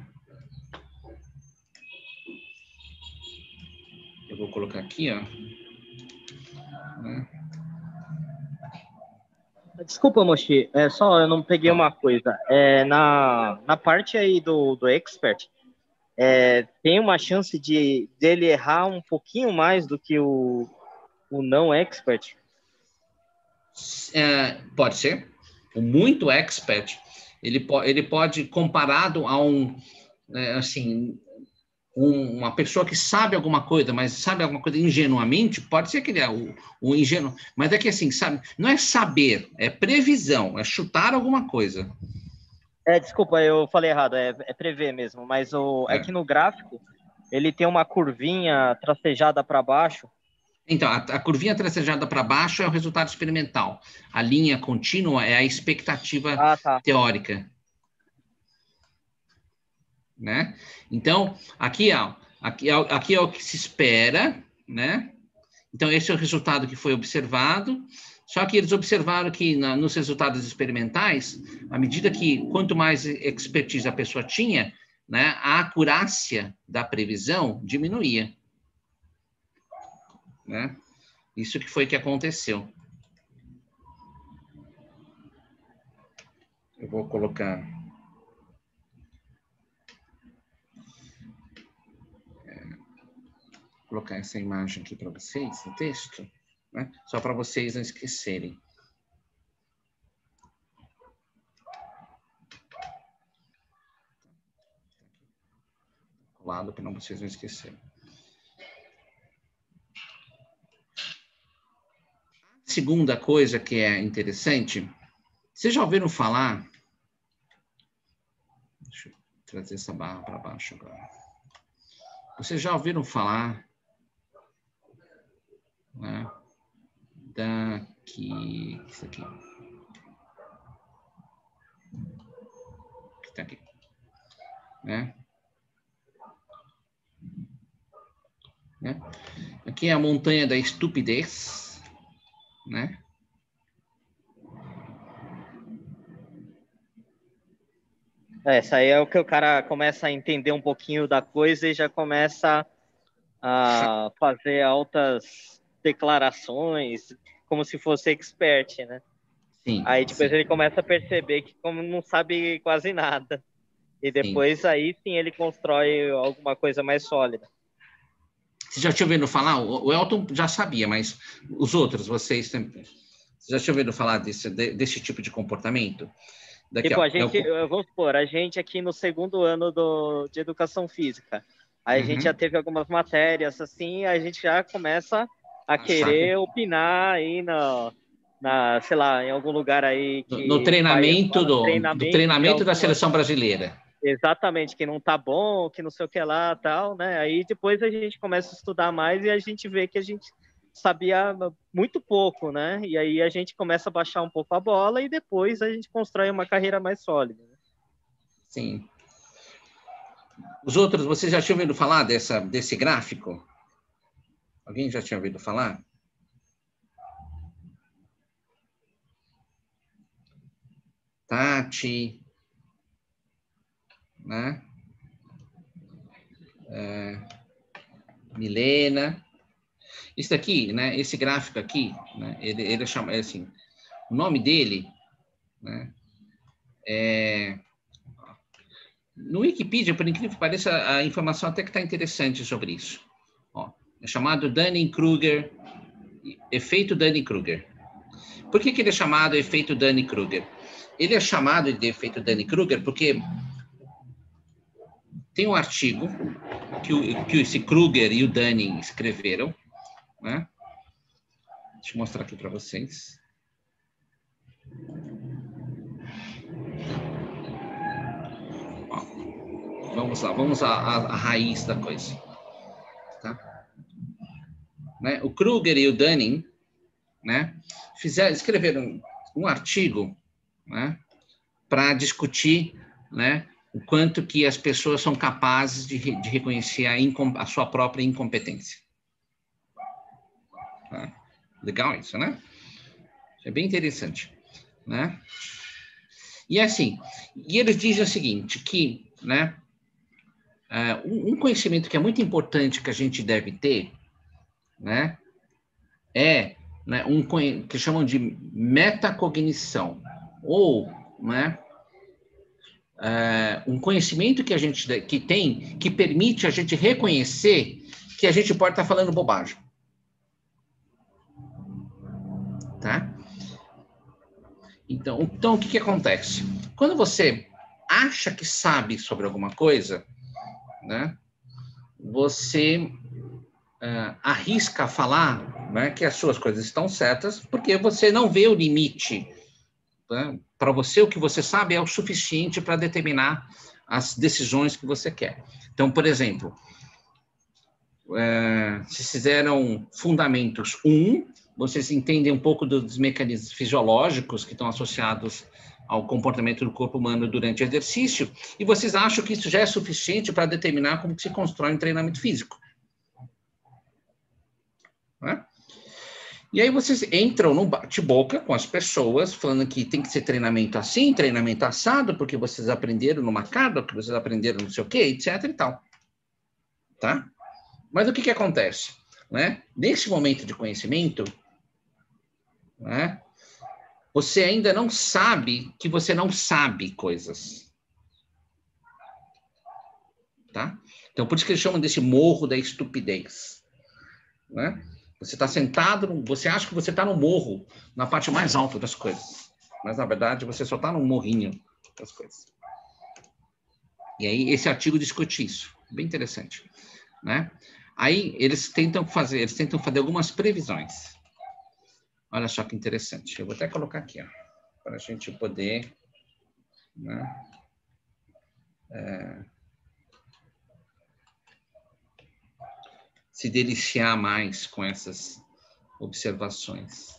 Eu vou colocar aqui, ó. Né? Desculpa, Mochi, é só eu não peguei uma coisa. É, na, na parte aí do, do expert, é, tem uma chance de dele errar um pouquinho mais do que o, o não expert? É, pode ser. O muito expert, ele, po ele pode, comparado a um, é, assim, um, uma pessoa que sabe alguma coisa, mas sabe alguma coisa ingenuamente, pode ser que ele é o, o ingênuo, mas é que assim, sabe, não é saber, é previsão, é chutar alguma coisa. É, desculpa, eu falei errado, é, é prever mesmo, mas o, é. é que no gráfico ele tem uma curvinha tracejada para baixo. Então, a, a curvinha tracejada para baixo é o resultado experimental. A linha contínua é a expectativa ah, tá. teórica. Né? Então, aqui, ó, aqui, aqui é o que se espera, né? Então, esse é o resultado que foi observado. Só que eles observaram que na, nos resultados experimentais, à medida que quanto mais expertise a pessoa tinha, né, a acurácia da previsão diminuía. Né? Isso que foi que aconteceu. Eu vou colocar... colocar essa imagem aqui para vocês, no texto, né? Só para vocês não esquecerem. Colado para não vocês não esquecerem. Segunda coisa que é interessante, vocês já ouviram falar... Deixa eu trazer essa barra para baixo agora. Vocês já ouviram falar... Né, daqui, isso aqui, que tá aqui, né? né? Aqui é a montanha da estupidez, né? Essa aí é o que o cara começa a entender um pouquinho da coisa e já começa a fazer altas declarações, como se fosse expert, né? Sim, Aí depois sim, ele começa a perceber que como não sabe quase nada. E sim. depois aí sim ele constrói alguma coisa mais sólida. Você já tinha ouvido falar? O Elton já sabia, mas os outros, vocês sempre. Você já tinha ouvido falar desse, desse tipo de comportamento? Daqui, Tipo, ó. a É o... gente, vamos supor, a gente aqui no segundo ano do, de educação física, a gente já Uhum. teve algumas matérias assim, a gente já começa a Achar que querer opinar aí na, na, sei lá, em algum lugar aí no, no que faz, treinamento fala do, do treinamento de treinamento da alguma, seleção brasileira. exatamente, que não tá bom, que não sei o que lá, tal, né? Aí depois a gente começa a estudar mais e a gente vê que a gente sabia muito pouco, né? E aí a gente começa a baixar um pouco a bola e depois a gente constrói uma carreira mais sólida. Sim. Os outros, você já tinha ouvido falar dessa, desse gráfico? Alguém já tinha ouvido falar? Tati, né? É, Milena. Isso daqui, né? Esse gráfico aqui, né? Ele, ele é chama, é assim, o nome dele, né? É, no Wikipedia, por incrível que pareça, a informação até que está interessante sobre isso. Ó, é chamado Dunning-Kruger, efeito Dunning-Kruger. Por que, que ele é chamado efeito Dunning-Kruger? Ele é chamado de efeito Dunning-Kruger porque tem um artigo que, o, que esse Kruger e o Dunning escreveram, né? Deixa eu mostrar aqui para vocês. Ó, vamos lá, vamos à, à, à raiz da coisa. Tá? Né? O Kruger e o Dunning, né, fizeram, escreveram um artigo, né, para discutir, né, o quanto que as pessoas são capazes de, de reconhecer a, a sua própria incompetência. Tá? Legal isso, né? É bem interessante, né? E assim, e eles dizem o seguinte, que, né, uh, um conhecimento que é muito importante que a gente deve ter, né, é, né, um que chamam de metacognição, ou, né, uh, um conhecimento que a gente que tem que permite a gente reconhecer que a gente pode estar falando bobagem, tá? Então, então o que, que acontece? Quando você acha que sabe sobre alguma coisa, né, você uh, arrisca falar, né, que as suas coisas estão certas, porque você não vê o limite. Né? Para você, o que você sabe é o suficiente para determinar as decisões que você quer. Então, por exemplo, uh, se fizeram fundamentos um, vocês entendem um pouco dos mecanismos fisiológicos que estão associados ao comportamento do corpo humano durante o exercício, e vocês acham que isso já é suficiente para determinar como se constrói um treinamento físico. Né? E aí vocês entram no bate-boca com as pessoas, falando que tem que ser treinamento assim, treinamento assado, porque vocês aprenderam no Macado, que vocês aprenderam não sei o quê, etc e tal. Tá? Mas o que que acontece? Né? Nesse momento de conhecimento, né, você ainda não sabe que você não sabe coisas. Tá? Então, por isso que eles chamam desse morro da estupidez. Né? Você está sentado, você acha que você está no morro, na parte mais alta das coisas. Mas, na verdade, você só está no morrinho das coisas. E aí, esse artigo discute isso. Bem interessante. Né? Aí, eles tentam fazer, eles tentam fazer algumas previsões. Olha só que interessante. Eu vou até colocar aqui, ó, para a gente poder... Né? É, se deliciar mais com essas observações.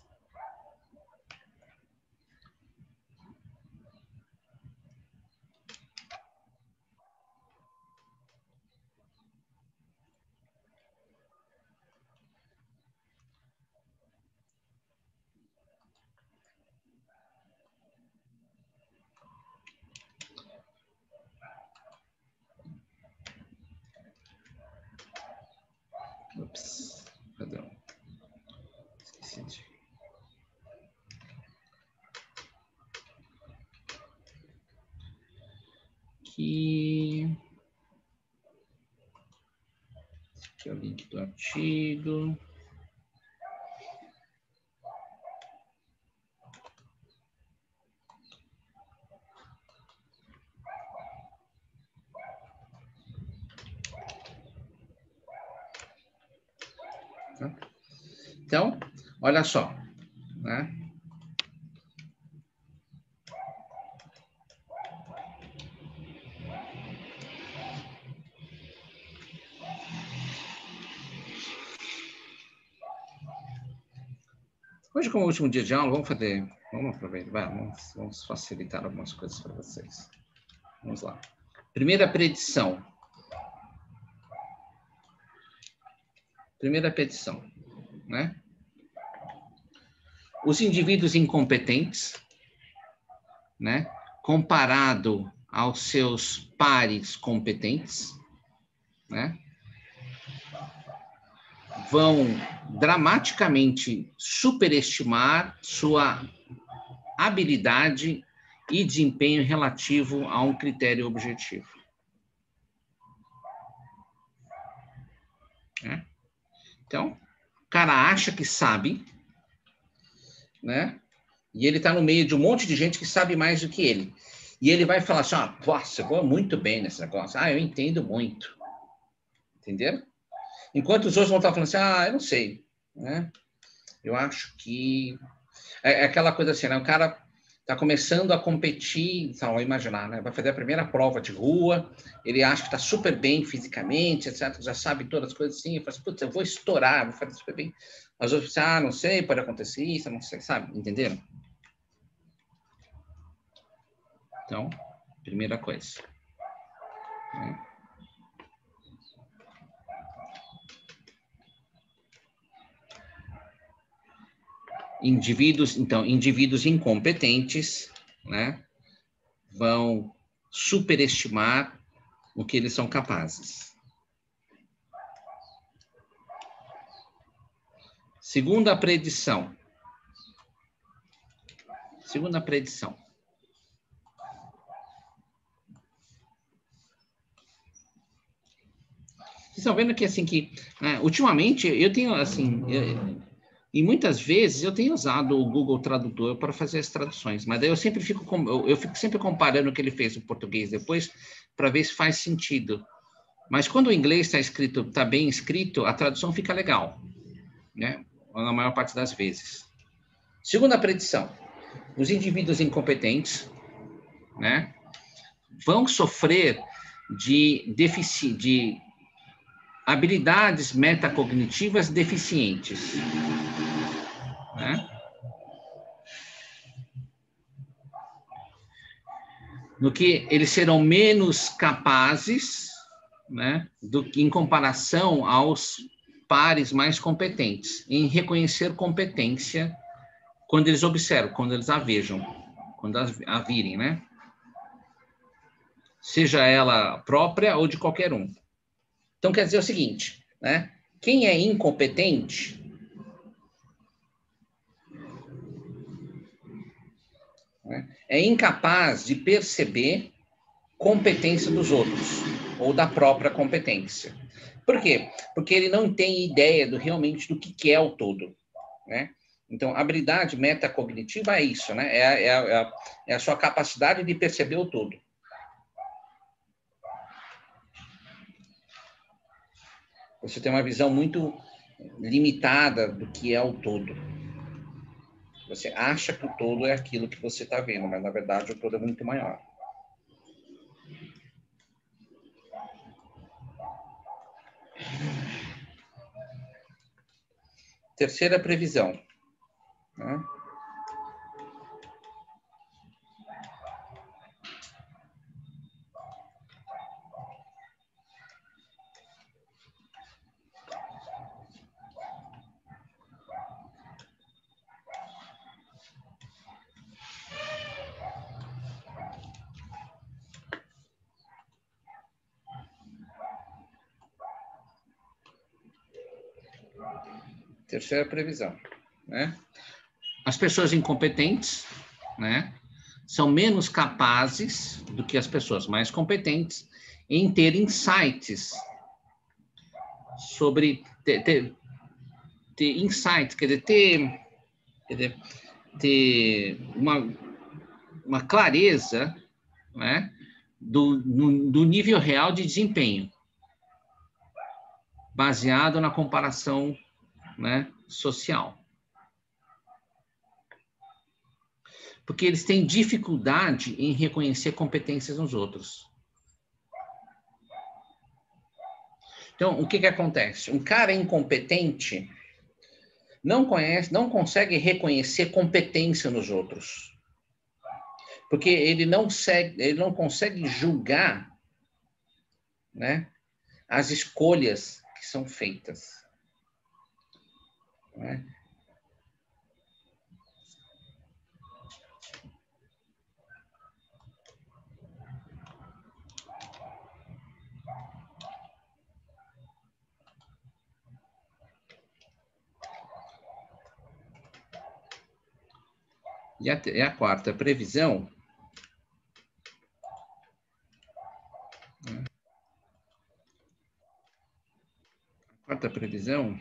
Ups, perdão. Esqueci de... Esse é o link do artigo. Então, olha só, né? Hoje, como último dia de aula, vamos fazer, vamos aproveitar, vamos, vamos facilitar algumas coisas para vocês. Vamos lá. Primeira predição. Primeira petição, né? Os indivíduos incompetentes, né, comparado aos seus pares competentes, né, vão dramaticamente superestimar sua habilidade e desempenho relativo a um critério objetivo. Né? Então, o cara acha que sabe, né? E ele está no meio de um monte de gente que sabe mais do que ele. E ele vai falar assim, ah, nossa, eu vou muito bem nesse negócio. Ah, eu entendo muito. Entenderam? Enquanto os outros vão estar falando assim, ah, eu não sei. Né? Eu acho que... É, é aquela coisa assim, né? O cara está começando a competir, então, vou imaginar, né? Vai fazer a primeira prova de rua, ele acha que está super bem fisicamente, etcétera. Já sabe todas as coisas assim. Ele fala assim, putz, eu vou estourar, vou fazer super bem. As outras dizem, ah, não sei, pode acontecer isso, não sei, sabe? Entenderam? Então, primeira coisa. Né? Indivíduos, então, indivíduos incompetentes, né, vão superestimar o que eles são capazes. Segunda predição. Segunda predição. Vocês estão vendo que, assim, que, né, ultimamente, eu tenho, assim, eu, e muitas vezes eu tenho usado o Google Tradutor para fazer as traduções, mas daí eu sempre fico, eu fico sempre comparando o que ele fez no português depois, para ver se faz sentido. Mas quando o inglês está escrito, está bem escrito, a tradução fica legal, né? Na maior parte das vezes. Segunda predição. Os indivíduos incompetentes, né, vão sofrer de defici de habilidades metacognitivas deficientes. Né? No que eles serão menos capazes, né, do que em comparação aos pares mais competentes, em reconhecer competência quando eles observam, quando eles a vejam, quando a virem, né? Seja ela própria ou de qualquer um. Então, quer dizer o seguinte, né? Quem é incompetente né, é incapaz de perceber competência dos outros ou da própria competência. Por quê? Porque ele não tem ideia do, realmente do que, que é o todo, né? Então, habilidade metacognitiva é isso, né? É a, é, a, é a sua capacidade de perceber o todo. Você tem uma visão muito limitada do que é o todo. Você acha que o todo é aquilo que você está vendo, mas, na verdade, o todo é muito maior. Terceira previsão. Né? Terceira previsão, né? As pessoas incompetentes, né, são menos capazes do que as pessoas mais competentes em ter insights sobre ter, ter, ter insight, quer dizer, ter, quer dizer, ter uma, uma clareza, né, do, no, do nível real de desempenho, baseado na comparação, né, social. Porque eles têm dificuldade em reconhecer competências nos outros. Então, o que que acontece? Um cara incompetente não conhece, não consegue reconhecer competência nos outros. Porque ele não, segue, ele não consegue julgar, né, as escolhas que são feitas. Né? E a, e a quarta previsão. A quarta previsão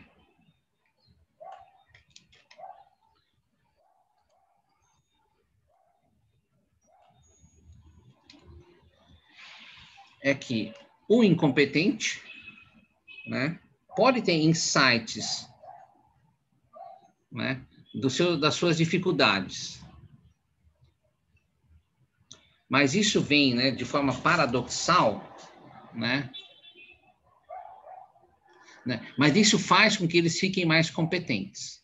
é que o incompetente, né, pode ter insights, né, do seu, das suas dificuldades. Mas isso vem, né, de forma paradoxal, né, né, mas isso faz com que eles fiquem mais competentes.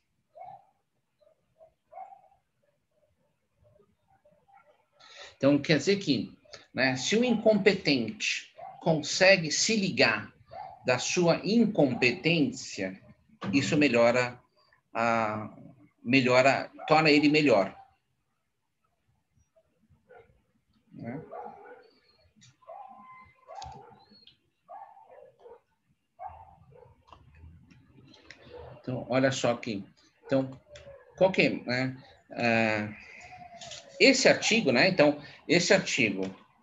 Então, quer dizer que, né, se o incompetente consegue se ligar da sua incompetência, isso melhora, a, melhora, torna ele melhor. Né? Então, olha só aqui. Então, qual que é, né? Ah, esse artigo, né? Então, esse artigo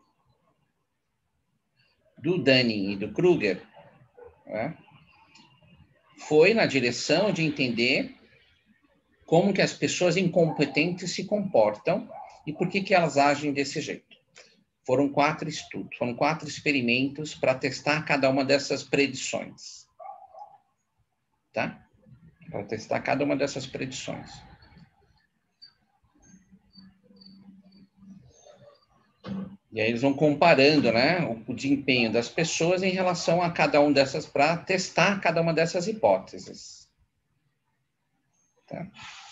do Dunning e do Kruger, né, foi na direção de entender como que as pessoas incompetentes se comportam e por que que elas agem desse jeito. Foram quatro estudos, foram quatro experimentos para testar cada uma dessas predições. Tá? Para testar cada uma dessas predições. E aí eles vão comparando, né, o, o desempenho das pessoas em relação a cada um dessas, para testar cada uma dessas hipóteses. Tá?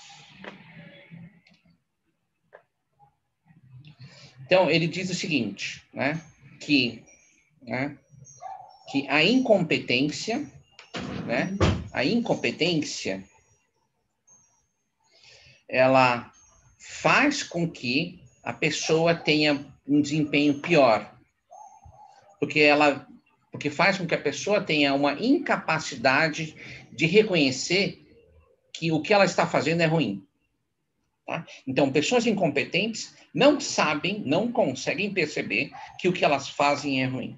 Então, ele diz o seguinte, né, que, né, que a incompetência, né, a incompetência, ela faz com que a pessoa tenha um desempenho pior, porque ela, porque faz com que a pessoa tenha uma incapacidade de reconhecer que o que ela está fazendo é ruim. Tá? Então, pessoas incompetentes não sabem, não conseguem perceber que o que elas fazem é ruim.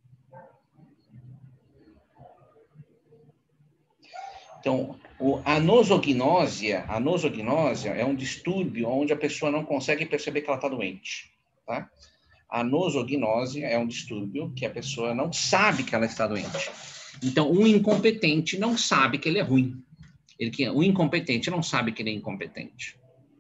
Então, a nosognósia, a nosognósia é um distúrbio onde a pessoa não consegue perceber que ela está doente. Tá? A nosognose é um distúrbio que a pessoa não sabe que ela está doente. Então, um incompetente não sabe que ele é ruim. Ele, o incompetente não sabe que ele é incompetente.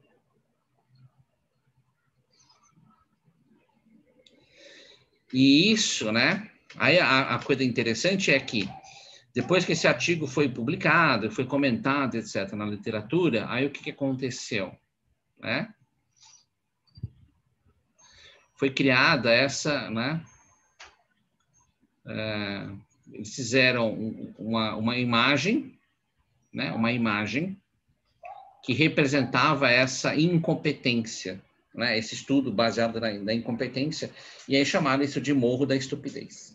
E isso, né? Aí a, a coisa interessante é que, depois que esse artigo foi publicado, foi comentado, etcétera, na literatura, aí o que, que aconteceu? Né? Foi criada essa, né? É, eles fizeram uma, uma imagem, né? Uma imagem que representava essa incompetência, né? Esse estudo baseado na, na incompetência, e aí chamaram isso de Morro da Estupidez.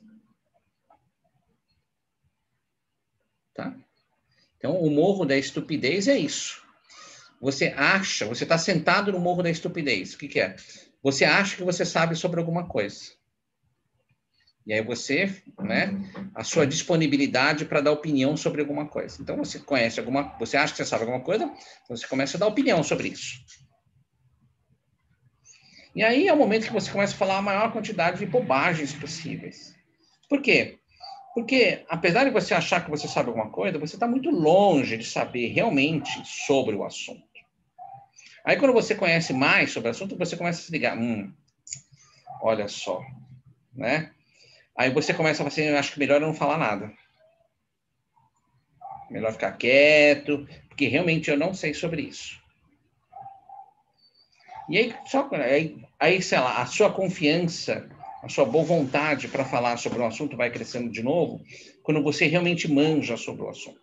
Tá? Então, o Morro da Estupidez é isso. Você acha, você está sentado no Morro da Estupidez. O que, que é? Você acha que você sabe sobre alguma coisa. E aí você, né, a sua disponibilidade para dar opinião sobre alguma coisa. Então você conhece alguma, você acha que você sabe alguma coisa, então você começa a dar opinião sobre isso. E aí é o momento que você começa a falar a maior quantidade de bobagens possíveis. Por quê? Porque, apesar de você achar que você sabe alguma coisa, você está muito longe de saber realmente sobre o assunto. Aí, quando você conhece mais sobre o assunto, você começa a se ligar. Hum, olha só, né? Aí você começa a falar assim, eu acho que melhor eu não falar nada. Melhor ficar quieto, porque realmente eu não sei sobre isso. E aí, só, aí, aí sei lá, a sua confiança, a sua boa vontade para falar sobre o assunto vai crescendo de novo, quando você realmente manja sobre o assunto.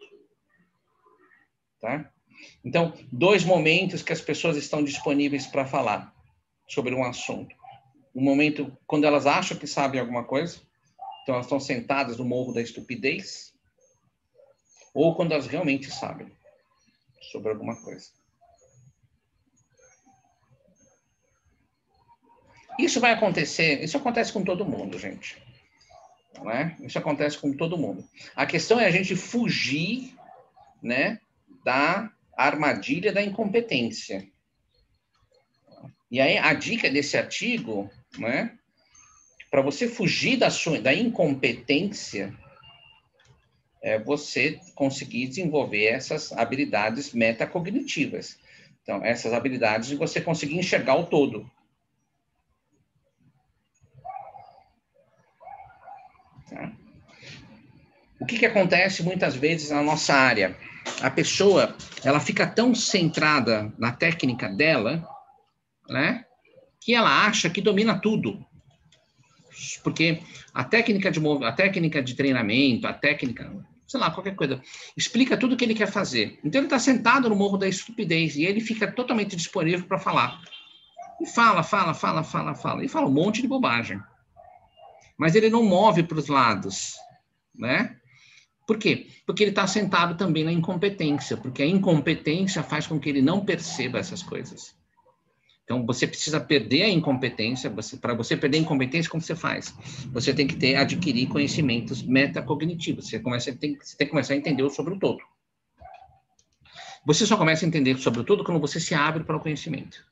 Tá? Então, dois momentos que as pessoas estão disponíveis para falar sobre um assunto. Um momento quando elas acham que sabem alguma coisa, então elas estão sentadas no morro da estupidez, ou quando elas realmente sabem sobre alguma coisa. Isso vai acontecer, isso acontece com todo mundo, gente. Não é? Isso acontece com todo mundo. A questão é a gente fugir, né, da armadilha da incompetência. E aí a dica desse artigo, né, para você fugir da sua da incompetência, é você conseguir desenvolver essas habilidades metacognitivas. Então, essas habilidades de você conseguir enxergar o todo. Tá? O que que acontece muitas vezes na nossa área? A pessoa, ela fica tão centrada na técnica dela, né, que ela acha que domina tudo. Porque a técnica de a técnica de treinamento, a técnica, sei lá, qualquer coisa, explica tudo o que ele quer fazer. Então ele está sentado no morro da estupidez e ele fica totalmente disponível para falar. E fala, fala, fala, fala, fala. E fala um monte de bobagem. Mas ele não move para os lados, né? Por quê? Porque ele está sentado também na incompetência, porque a incompetência faz com que ele não perceba essas coisas. Então, você precisa perder a incompetência. Você, para você perder a incompetência, como você faz? Você tem que ter, adquirir conhecimentos metacognitivos. Você, começa, tem, você tem que começar a entender sobre o todo. Você só começa a entender sobre o todo quando você se abre para o conhecimento.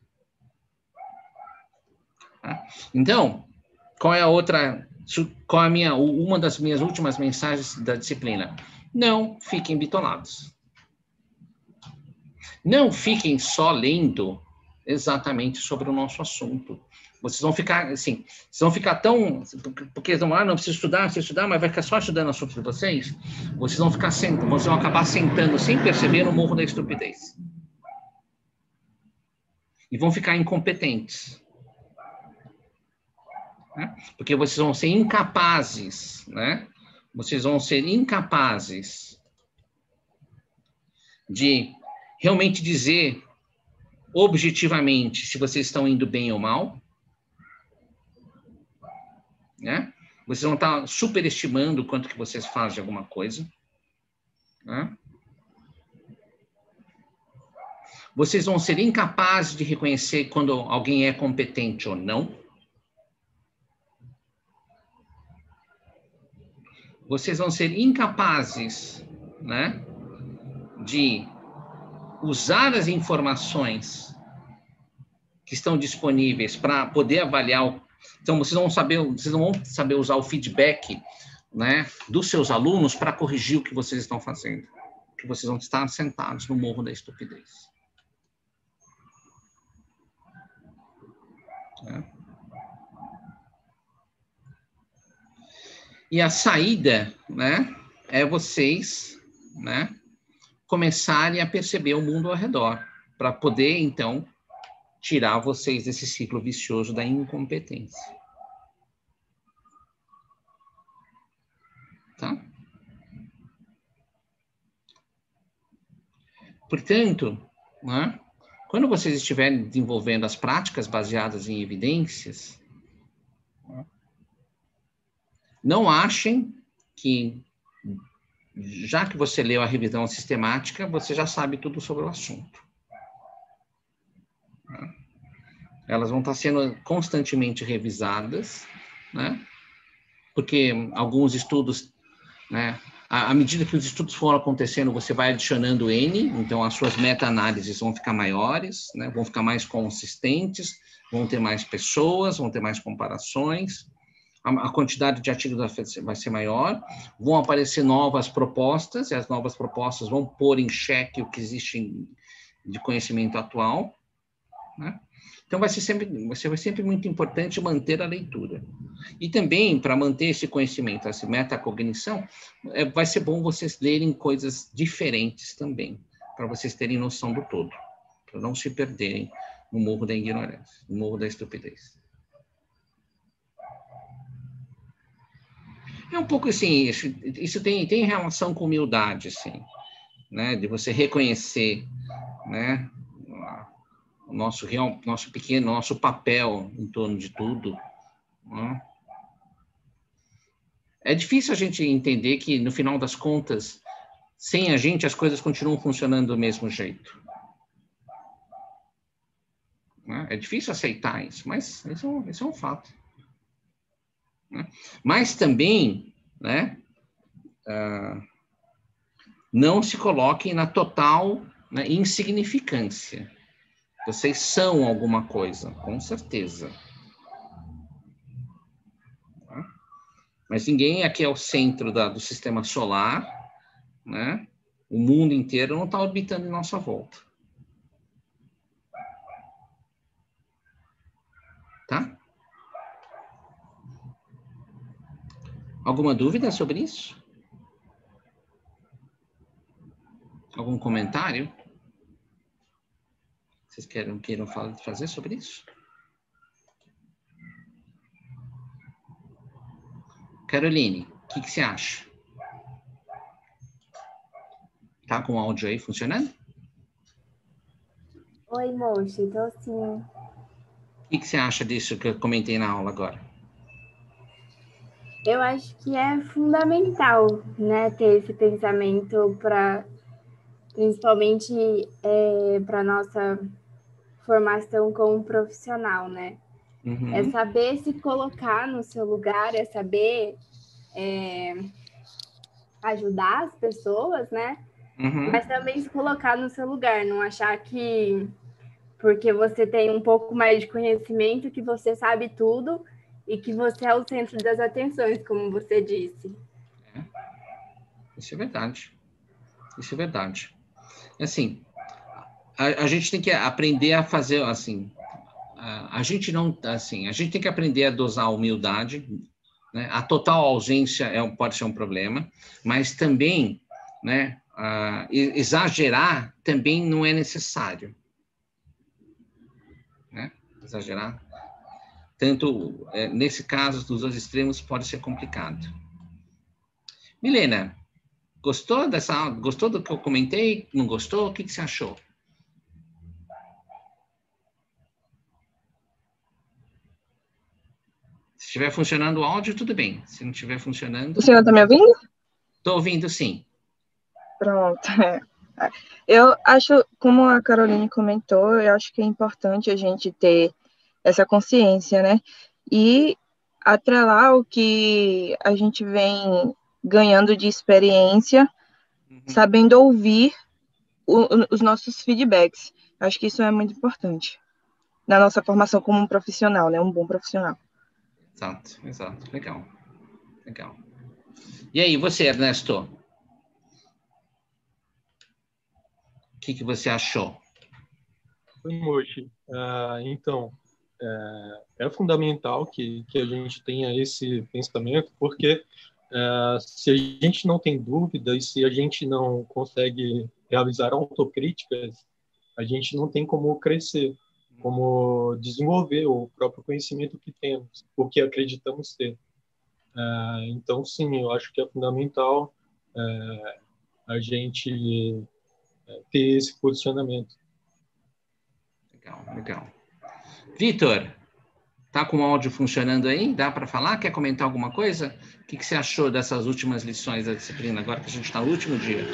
Tá? Então, qual é a outra... Qual é a minha, uma das minhas últimas mensagens da disciplina? Não fiquem bitolados. Não fiquem só lendo exatamente sobre o nosso assunto. Vocês vão ficar, assim, vocês vão ficar tão... Porque vão, ah, não preciso estudar, preciso estudar, mas vai ficar só estudando o assunto de vocês. Vocês vão ficar sentando, vocês vão acabar sentando sem perceber no morro da estupidez. E vão ficar incompetentes. Né? Porque vocês vão ser incapazes, né? Vocês vão ser incapazes de realmente dizer objetivamente se vocês estão indo bem ou mal, né? Vocês vão estar superestimando o quanto que vocês fazem de alguma coisa, né? Vocês vão ser incapazes de reconhecer quando alguém é competente ou não. Vocês vão ser incapazes, né, de usar as informações que estão disponíveis para poder avaliar o... Então, vocês vão saber, vocês não vão saber usar o feedback, né, dos seus alunos para corrigir o que vocês estão fazendo. Que vocês vão estar sentados no morro da estupidez. É. E a saída, né, é vocês, né, começarem a perceber o mundo ao redor, para poder, então, tirar vocês desse ciclo vicioso da incompetência. Tá? Portanto, né, quando vocês estiverem desenvolvendo as práticas baseadas em evidências, não achem que, já que você leu a revisão sistemática, você já sabe tudo sobre o assunto. Elas vão estar sendo constantemente revisadas, né? porque alguns estudos, né, à, à medida que os estudos foram acontecendo, você vai adicionando N, então as suas meta-análises vão ficar maiores, né, vão ficar mais consistentes, vão ter mais pessoas, vão ter mais comparações, a, a quantidade de artigos vai ser, vai ser maior, vão aparecer novas propostas, e as novas propostas vão pôr em xeque o que existe em, de conhecimento atual, né? Então, vai ser, sempre, vai ser sempre muito importante manter a leitura. E também, para manter esse conhecimento, essa metacognição, é, vai ser bom vocês lerem coisas diferentes também, para vocês terem noção do todo, para não se perderem no morro da ignorância, no morro da estupidez. É um pouco assim, isso, isso tem, tem relação com humildade, assim, né? De você reconhecer, né? O nosso, real, nosso pequeno, nosso papel em torno de tudo. Né? É difícil a gente entender que, no final das contas, sem a gente, as coisas continuam funcionando do mesmo jeito. Né? É difícil aceitar isso, mas isso é um, isso é um fato. Né? Mas também, né, uh, não se coloquem na total, né, insignificância. Vocês são alguma coisa, com certeza. Mas ninguém aqui é o centro da, do sistema solar, né? O mundo inteiro não está orbitando em nossa volta. Tá? Alguma dúvida sobre isso? Algum comentário? Vocês queiram, queiram fazer sobre isso? Caroline, o que, que você acha? Tá com o áudio aí funcionando? Oi, Mochi, tô sim. O que, que você acha disso que eu comentei na aula agora? Eu acho que é fundamental, né, ter esse pensamento para, principalmente é, para nossa formação como profissional, né? Uhum. É saber se colocar no seu lugar, é saber é, ajudar as pessoas, né? Uhum. Mas também se colocar no seu lugar, não achar que porque você tem um pouco mais de conhecimento, que você sabe tudo e que você é o centro das atenções, como você disse. É. Isso é verdade. Isso é verdade. Assim, a, a gente tem que aprender a fazer, assim, a, a gente não, assim, a gente tem que aprender a dosar a humildade, né? A total ausência é, pode ser um problema, mas também, né, a, exagerar também não é necessário. Né? Exagerar. Tanto, é, nesse caso, dos dois extremos, pode ser complicado. Milena, gostou dessa aula? Gostou do que eu comentei? Não gostou? O que, que você achou? Se estiver funcionando o áudio, tudo bem. Se não estiver funcionando... O senhor está me ouvindo? Estou ouvindo, sim. Pronto. Eu acho, como a Caroline comentou, eu acho que é importante a gente ter essa consciência, né? E atrelar o que a gente vem ganhando de experiência, uhum. sabendo ouvir o, os nossos feedbacks. Acho que isso é muito importante na nossa formação como um profissional, né? Um bom profissional. Exato, exato. Legal. Legal. E aí, você, Ernesto? O que, que você achou? Oi, Mochi. Uh, então, uh, é fundamental que, que a gente tenha esse pensamento, porque uh, se a gente não tem dúvida e se a gente não consegue realizar autocríticas, a gente não tem como crescer, como desenvolver o próprio conhecimento que temos, o que acreditamos ter. Uh, então, sim, eu acho que é fundamental uh, a gente ter esse posicionamento. Legal, legal. Vitor, tá com o áudio funcionando aí? Dá para falar? Quer comentar alguma coisa? O que, que você achou dessas últimas lições da disciplina, agora que a gente está no último dia?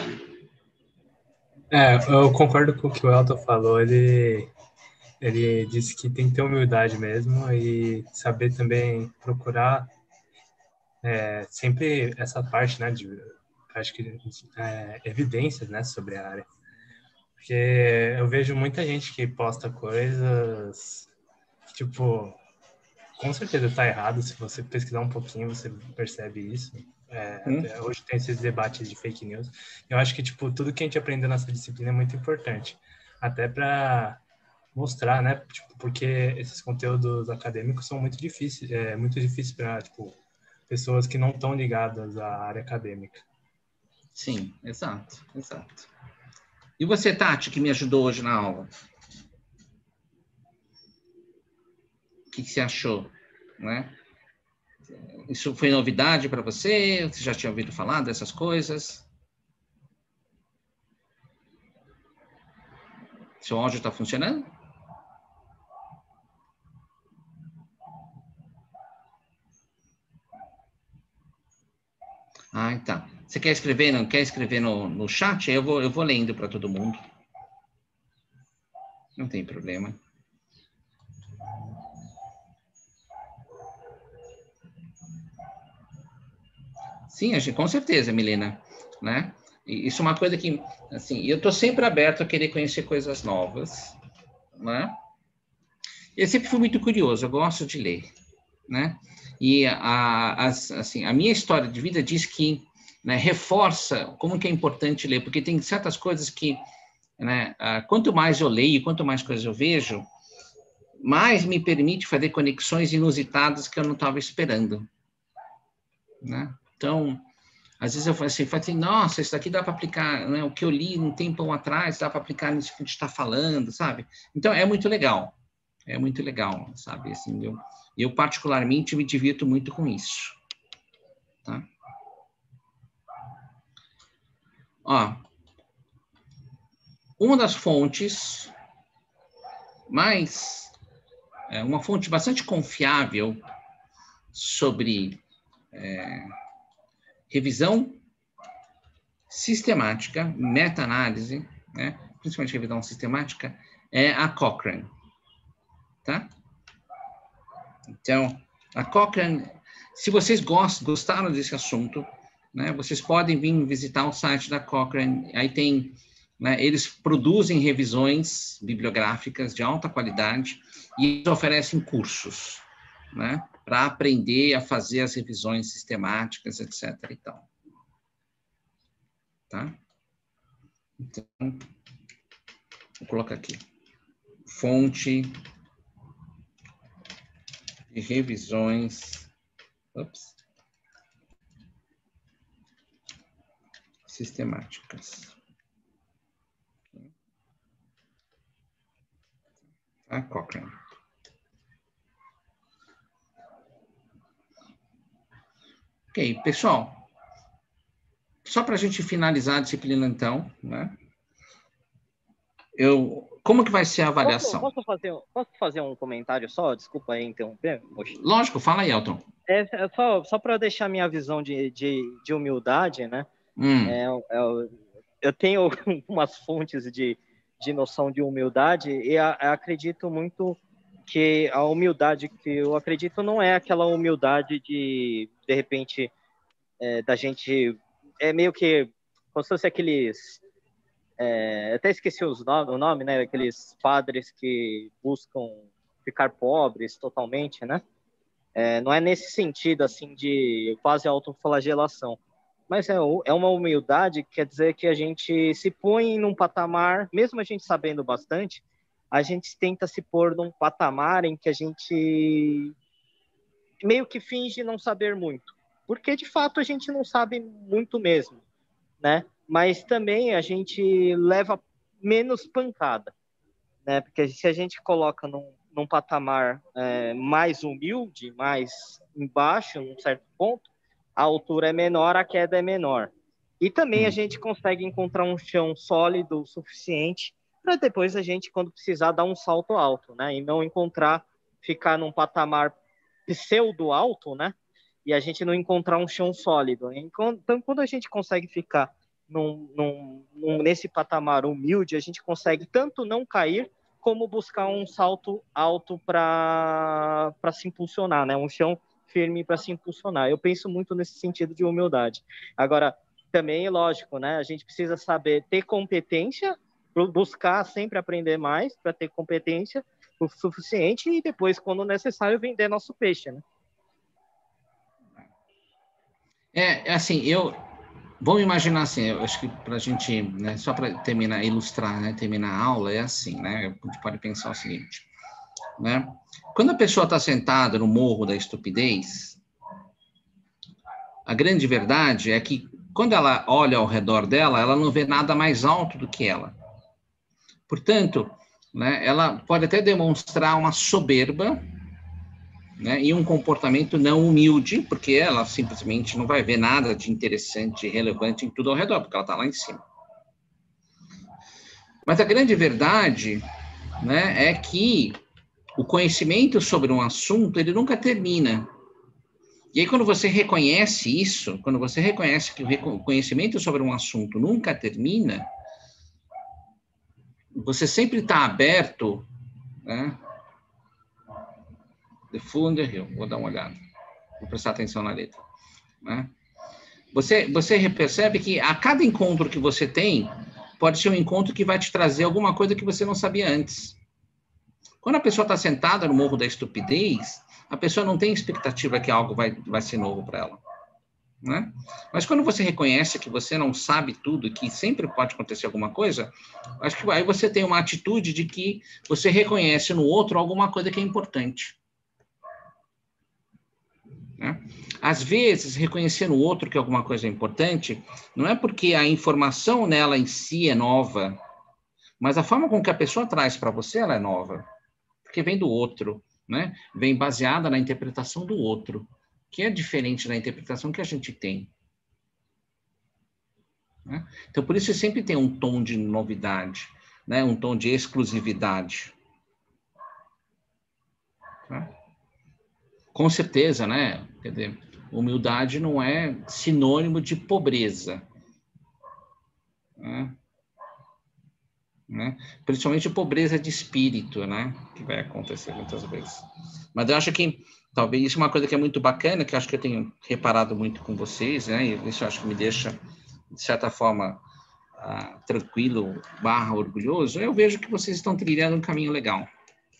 É, eu concordo com o que o Elton falou. Ele, ele disse que tem que ter humildade mesmo e saber também procurar é, sempre essa parte, né, de, acho que é, evidências, né, sobre a área. Porque eu vejo muita gente que posta coisas, tipo, com certeza está errado, se você pesquisar um pouquinho, você percebe isso. É, Hum. até hoje tem esses debates de fake news. Eu acho que, tipo, tudo que a gente aprendeu nessa disciplina é muito importante. Até para mostrar, né, tipo, porque esses conteúdos acadêmicos são muito difíceis, é muito difícil para, tipo, pessoas que não estão ligadas à área acadêmica. Sim, exato, exato. E você, Tati, que me ajudou hoje na aula? O que, que você achou, né? Isso foi novidade para você? Você já tinha ouvido falar dessas coisas? Seu áudio está funcionando? Ah, então. Você quer escrever, não quer escrever no, no chat? Eu vou, eu vou lendo para todo mundo. Não tem problema. Sim, a gente, com certeza, Milena, né? E isso é uma coisa que, assim, eu estou sempre aberto a querer conhecer coisas novas, né? Eu sempre fui muito curioso, eu gosto de ler, né? E a, as, assim, a minha história de vida diz que, né, reforça como que é importante ler, porque tem certas coisas que, né, quanto mais eu leio, quanto mais coisas eu vejo, mais me permite fazer conexões inusitadas que eu não estava esperando, né? Então, às vezes eu falo assim, falo assim, nossa, isso daqui dá para aplicar, né? O que eu li um tempão atrás, dá para aplicar nisso que a gente está falando, sabe? Então, é muito legal, é muito legal, sabe? Assim, eu, eu particularmente me divirto muito com isso, tá? Ó, uma das fontes mais, é, uma fonte bastante confiável sobre é, revisão sistemática, meta-análise, né? Principalmente revisão sistemática, é a Cochrane, tá? Então, a Cochrane, se vocês gostam, gostaram desse assunto, né, vocês podem vir visitar o site da Cochrane, aí tem, né, eles produzem revisões bibliográficas de alta qualidade e eles oferecem cursos, né, para aprender a fazer as revisões sistemáticas, etc e tal. Tá? Então, vou colocar aqui. Fonte de revisões ups, sistemáticas. A Cochrane. Ok, pessoal. Só para a gente finalizar a disciplina, então, né? Eu, como que vai ser a avaliação? Posso, posso, fazer, posso fazer um comentário só? Desculpa aí interromper. Poxa. Lógico, fala aí, Elton. É, é só só para deixar minha visão de, de, de humildade, né? Hum. É, é, eu tenho umas fontes de, de noção de humildade e a, acredito muito que a humildade que eu acredito não é aquela humildade de, de repente, é, da gente... É meio que como se fosse aqueles... É, até esqueci os nome, o nome, né? Aqueles padres que buscam ficar pobres totalmente, né? É, não é nesse sentido, assim, de quase autoflagelação. Mas é, é uma humildade que quer dizer que a gente se põe num patamar, mesmo a gente sabendo bastante, a gente tenta se pôr num patamar em que a gente meio que finge não saber muito. Porque, de fato, a gente não sabe muito mesmo, né? Mas também a gente leva menos pancada, né? Porque se a gente coloca num, num patamar é, mais humilde, mais embaixo, num certo ponto, a altura é menor, a queda é menor. E também a gente consegue encontrar um chão sólido o suficiente para depois a gente, quando precisar, dar um salto alto, né? E não encontrar, ficar num patamar pseudo alto, né? E a gente não encontrar um chão sólido. Então, quando a gente consegue ficar num, num, num, nesse patamar humilde, a gente consegue tanto não cair, como buscar um salto alto para se impulsionar, né? Um chão firme para se impulsionar. Eu penso muito nesse sentido de humildade. Agora, também, lógico, né? A gente precisa saber ter competência, buscar sempre aprender mais para ter competência o suficiente e depois, quando necessário, vender nosso peixe, né? É, assim, eu... Vamos imaginar assim, eu acho que para a gente, né, só para terminar, ilustrar, né, terminar a aula, é assim, né? A gente pode pensar o seguinte, né? Quando a pessoa está sentada no morro da estupidez, a grande verdade é que quando ela olha ao redor dela, ela não vê nada mais alto do que ela. Portanto, né, ela pode até demonstrar uma soberba, né, e um comportamento não humilde, porque ela simplesmente não vai ver nada de interessante e relevante em tudo ao redor, porque ela está lá em cima. Mas a grande verdade, né, é que o conhecimento sobre um assunto, ele nunca termina. E aí, quando você reconhece isso, quando você reconhece que o conhecimento sobre um assunto nunca termina, você sempre está aberto, né? The Fool and the Hill, vou dar uma olhada, vou prestar atenção na letra, né? Você, você percebe que a cada encontro que você tem, pode ser um encontro que vai te trazer alguma coisa que você não sabia antes. Quando a pessoa está sentada no morro da estupidez, a pessoa não tem expectativa que algo vai, vai ser novo para ela, né? Mas quando você reconhece que você não sabe tudo, que sempre pode acontecer alguma coisa, acho que aí você tem uma atitude de que você reconhece no outro alguma coisa que é importante, né? Às vezes, reconhecer no outro que alguma coisa é importante, não é porque a informação nela em si é nova, mas a forma com que a pessoa traz para você, ela é nova, porque vem do outro, né? Vem baseada na interpretação do outro, que é diferente da interpretação que a gente tem, né? Então, por isso sempre tem um tom de novidade, né? Um tom de exclusividade, né? Com certeza, né? Quer dizer, humildade não é sinônimo de pobreza, né? Né? Principalmente pobreza de espírito, né? Que vai acontecer muitas vezes. Mas eu acho que talvez isso é uma coisa que é muito bacana, que eu acho que eu tenho reparado muito com vocês, né? E isso eu acho que me deixa, de certa forma, uh, tranquilo, barra orgulhoso. Eu vejo que vocês estão trilhando um caminho legal.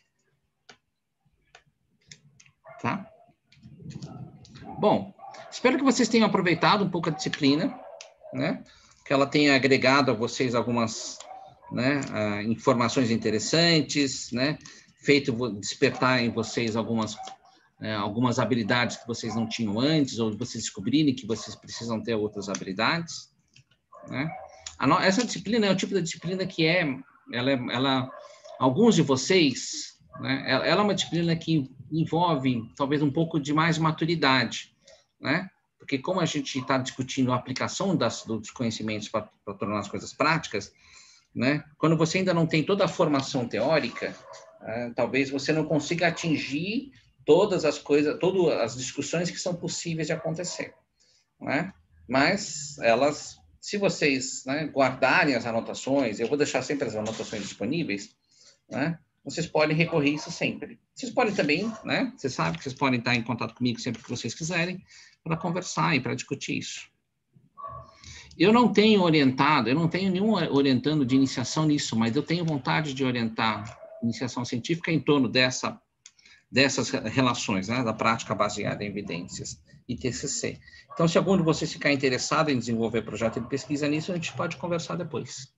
Tá? Bom, espero que vocês tenham aproveitado um pouco a disciplina, né? Que ela tenha agregado a vocês algumas, né, uh, informações interessantes, né? Feito despertar em vocês algumas, uh, algumas habilidades que vocês não tinham antes, ou vocês descobrirem que vocês precisam ter outras habilidades, né? A no, essa disciplina é o tipo de disciplina que é, ela, é, ela alguns de vocês, né, ela, ela é uma disciplina que envolve talvez um pouco de mais maturidade, né? Porque como a gente está discutindo a aplicação das, dos conhecimentos para tornar as coisas práticas, né? Quando você ainda não tem toda a formação teórica, uh, talvez você não consiga atingir todas as coisas, todas as discussões que são possíveis de acontecer, né? Mas elas, se vocês, né, guardarem as anotações, eu vou deixar sempre as anotações disponíveis, né? Vocês podem recorrer a isso sempre. Vocês podem também, né? Você sabe que vocês podem estar em contato comigo sempre que vocês quiserem para conversar e para discutir isso. Eu não tenho orientado, eu não tenho nenhum orientando de iniciação nisso, mas eu tenho vontade de orientar iniciação científica em torno dessa, dessas relações, né, da prática baseada em evidências e T C C. Então, se algum de vocês ficar interessado em desenvolver projeto de pesquisa nisso, a gente pode conversar depois.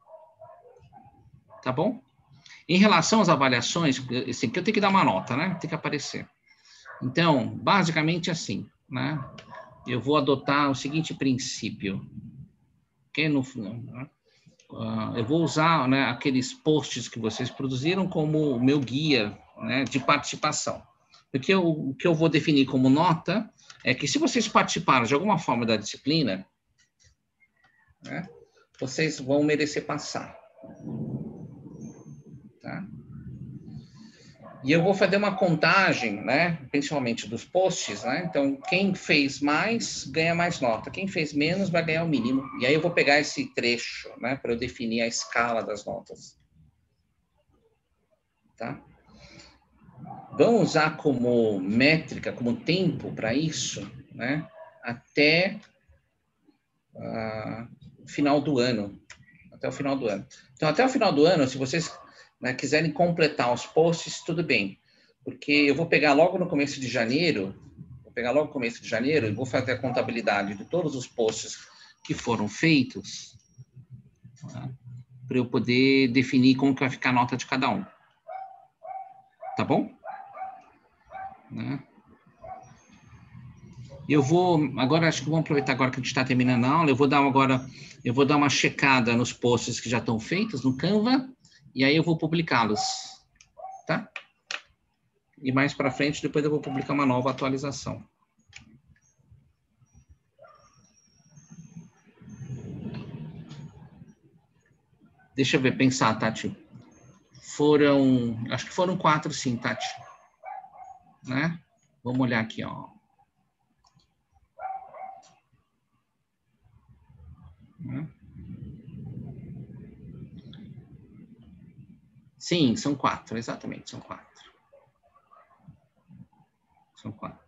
Tá bom? Em relação às avaliações, assim, que eu tenho que dar uma nota, né? Tem que aparecer. Então, basicamente assim, né? Eu vou adotar o seguinte princípio. Que no, né? uh, eu vou usar, né, aqueles posts que vocês produziram como o meu guia, né, de participação. Porque eu, o que eu vou definir como nota é que se vocês participaram de alguma forma da disciplina, né, vocês vão merecer passar. Tá? E eu vou fazer uma contagem, né, principalmente dos posts, né? Então, quem fez mais, ganha mais nota. Quem fez menos, vai ganhar o mínimo. E aí eu vou pegar esse trecho, né, para eu definir a escala das notas. Tá? vamos usar como métrica, como tempo para isso, né? Até uh, o final do ano. Até o final do ano. Então, até o final do ano, se vocês, né, quiserem completar os posts, tudo bem. Porque eu vou pegar logo no começo de janeiro, vou pegar logo no começo de janeiro e vou fazer a contabilidade de todos os posts que foram feitos, tá? Para eu poder definir como que vai ficar a nota de cada um. Tá bom? Né? Eu vou, agora acho que vamos aproveitar agora que a gente está terminando a aula, eu vou dar agora, eu vou dar uma checada nos posts que já estão feitos no Canva, e aí eu vou publicá-los, tá? E mais para frente, depois eu vou publicar uma nova atualização. Deixa eu ver, pensar, Tati. Foram, acho que foram quatro sim, Tati. Né? Vamos olhar aqui, ó. Sim, são quatro, exatamente, são quatro. São quatro.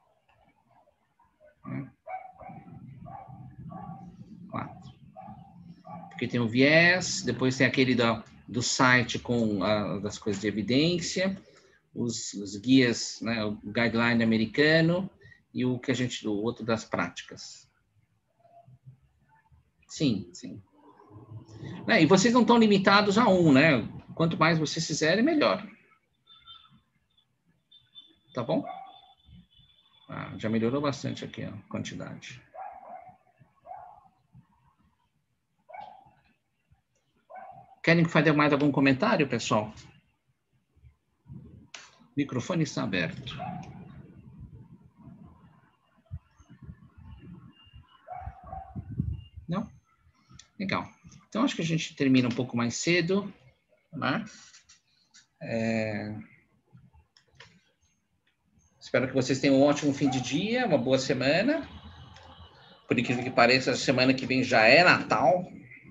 Quatro. Porque tem o viés, depois tem aquele da, do site com a, das coisas de evidência, os, os guias, né, o guideline americano e o que a gente, o outro das práticas. Sim, sim. É, e vocês não estão limitados a um, né? Quanto mais vocês fizerem, melhor. Tá bom? Ah, já melhorou bastante aqui a quantidade. Querem fazer mais algum comentário, pessoal? O microfone está aberto. Não? Legal. Então, acho que a gente termina um pouco mais cedo, né? É... Espero que vocês tenham um ótimo fim de dia, uma boa semana. Por incrível que pareça, a semana que vem já é Natal.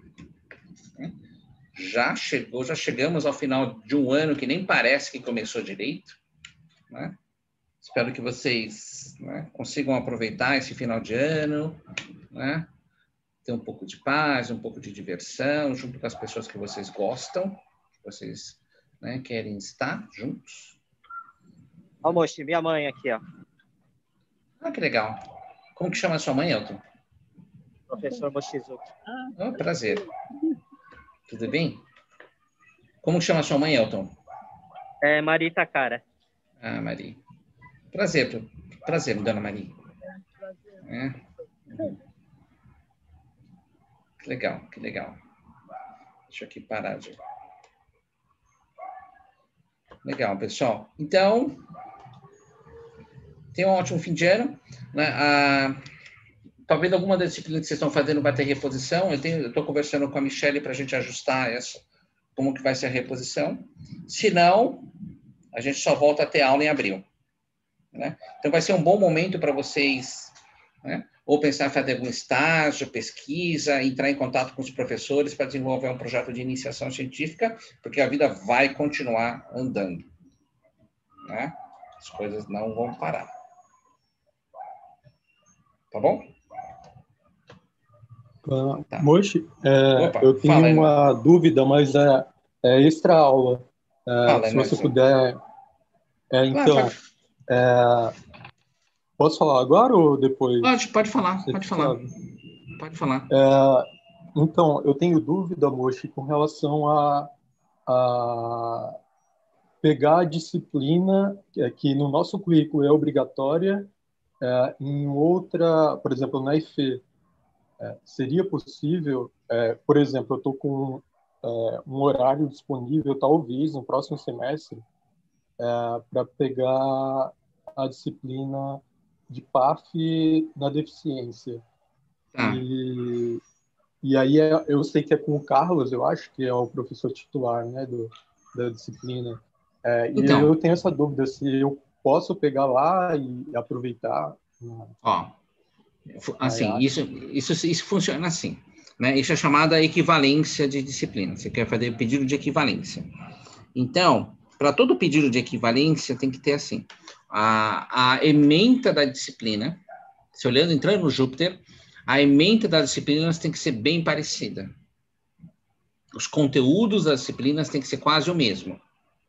Já chegou, já chegamos ao final de um ano que nem parece que começou direito, né? Espero que vocês, né, consigam aproveitar esse final de ano, né? Ter um pouco de paz, um pouco de diversão, junto com as pessoas que vocês gostam, que vocês, né, querem estar juntos. Ó, moço, minha mãe aqui, ó. Ah, que legal. Como que chama a sua mãe, Elton? Professor Mochizuki. Oh, prazer. Tudo bem? Como chama a sua mãe, Elton? É Maria Takara. Ah, Maria. Prazer, prazer, dona Maria. É. Que legal, que legal. Deixa eu aqui parar de... Legal, pessoal. Então, tenham um ótimo fim de ano. Né? Ah, talvez alguma das disciplinas que vocês estão fazendo vai ter reposição. Eu estou conversando com a Michelle para a gente ajustar essa, como que vai ser a reposição. Se não, a gente só volta a ter aula em abril. Né? Então, vai ser um bom momento para vocês, né, ou pensar em fazer algum estágio, pesquisa, entrar em contato com os professores para desenvolver um projeto de iniciação científica, porque a vida vai continuar andando. Né? As coisas não vão parar. Tá bom? Uh, tá. Mochi, é, Opa, eu tenho fala, uma irmão. dúvida, mas é, é extra aula. É, fala, se você irmão. puder... É, então, claro, é, posso falar agora ou depois? pode, pode falar, Você pode falar. sabe? Pode falar. É, então, eu tenho dúvida, Mochi, com relação a, a pegar a disciplina que, que no nosso currículo é obrigatória é, em outra, por exemplo, na I F E. É, seria possível, é, por exemplo, eu estou com é, um horário disponível, talvez, no próximo semestre, é, para pegar a disciplina de P A F na deficiência. Tá. E, e aí é, eu sei que é com o Carlos, eu acho que é o professor titular, né, do, da disciplina. É, Então, e eu tenho essa dúvida se eu posso pegar lá e aproveitar. Na, ó, assim, na isso, isso, isso funciona assim, né? Isso é chamada equivalência de disciplina. Você quer fazer pedido de equivalência. Então, para todo pedido de equivalência tem que ter assim, a, a ementa da disciplina, se olhando, entrando no Jupyter, a ementa das disciplinas tem que ser bem parecida. Os conteúdos das disciplinas tem que ser quase o mesmo.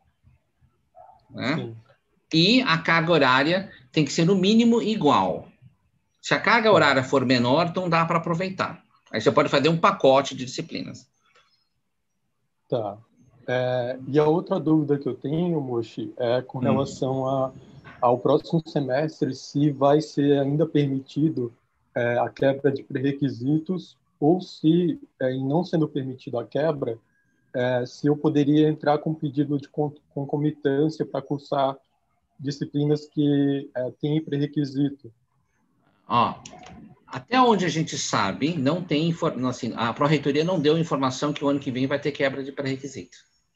Né? E a carga horária tem que ser no mínimo igual. Se a carga horária for menor, não dá para aproveitar. Aí você pode fazer um pacote de disciplinas. Tá. É, e a outra dúvida que eu tenho, Mochi, é com relação a, ao próximo semestre, se vai ser ainda permitido é, a quebra de pré-requisitos, ou se, é, em não sendo permitido a quebra, é, se eu poderia entrar com pedido de concomitância para cursar disciplinas que é, têm pré-requisito. Ó, até onde a gente sabe, não tem assim, a Pró-Reitoria não deu informação que o ano que vem vai ter quebra de pré-requisito.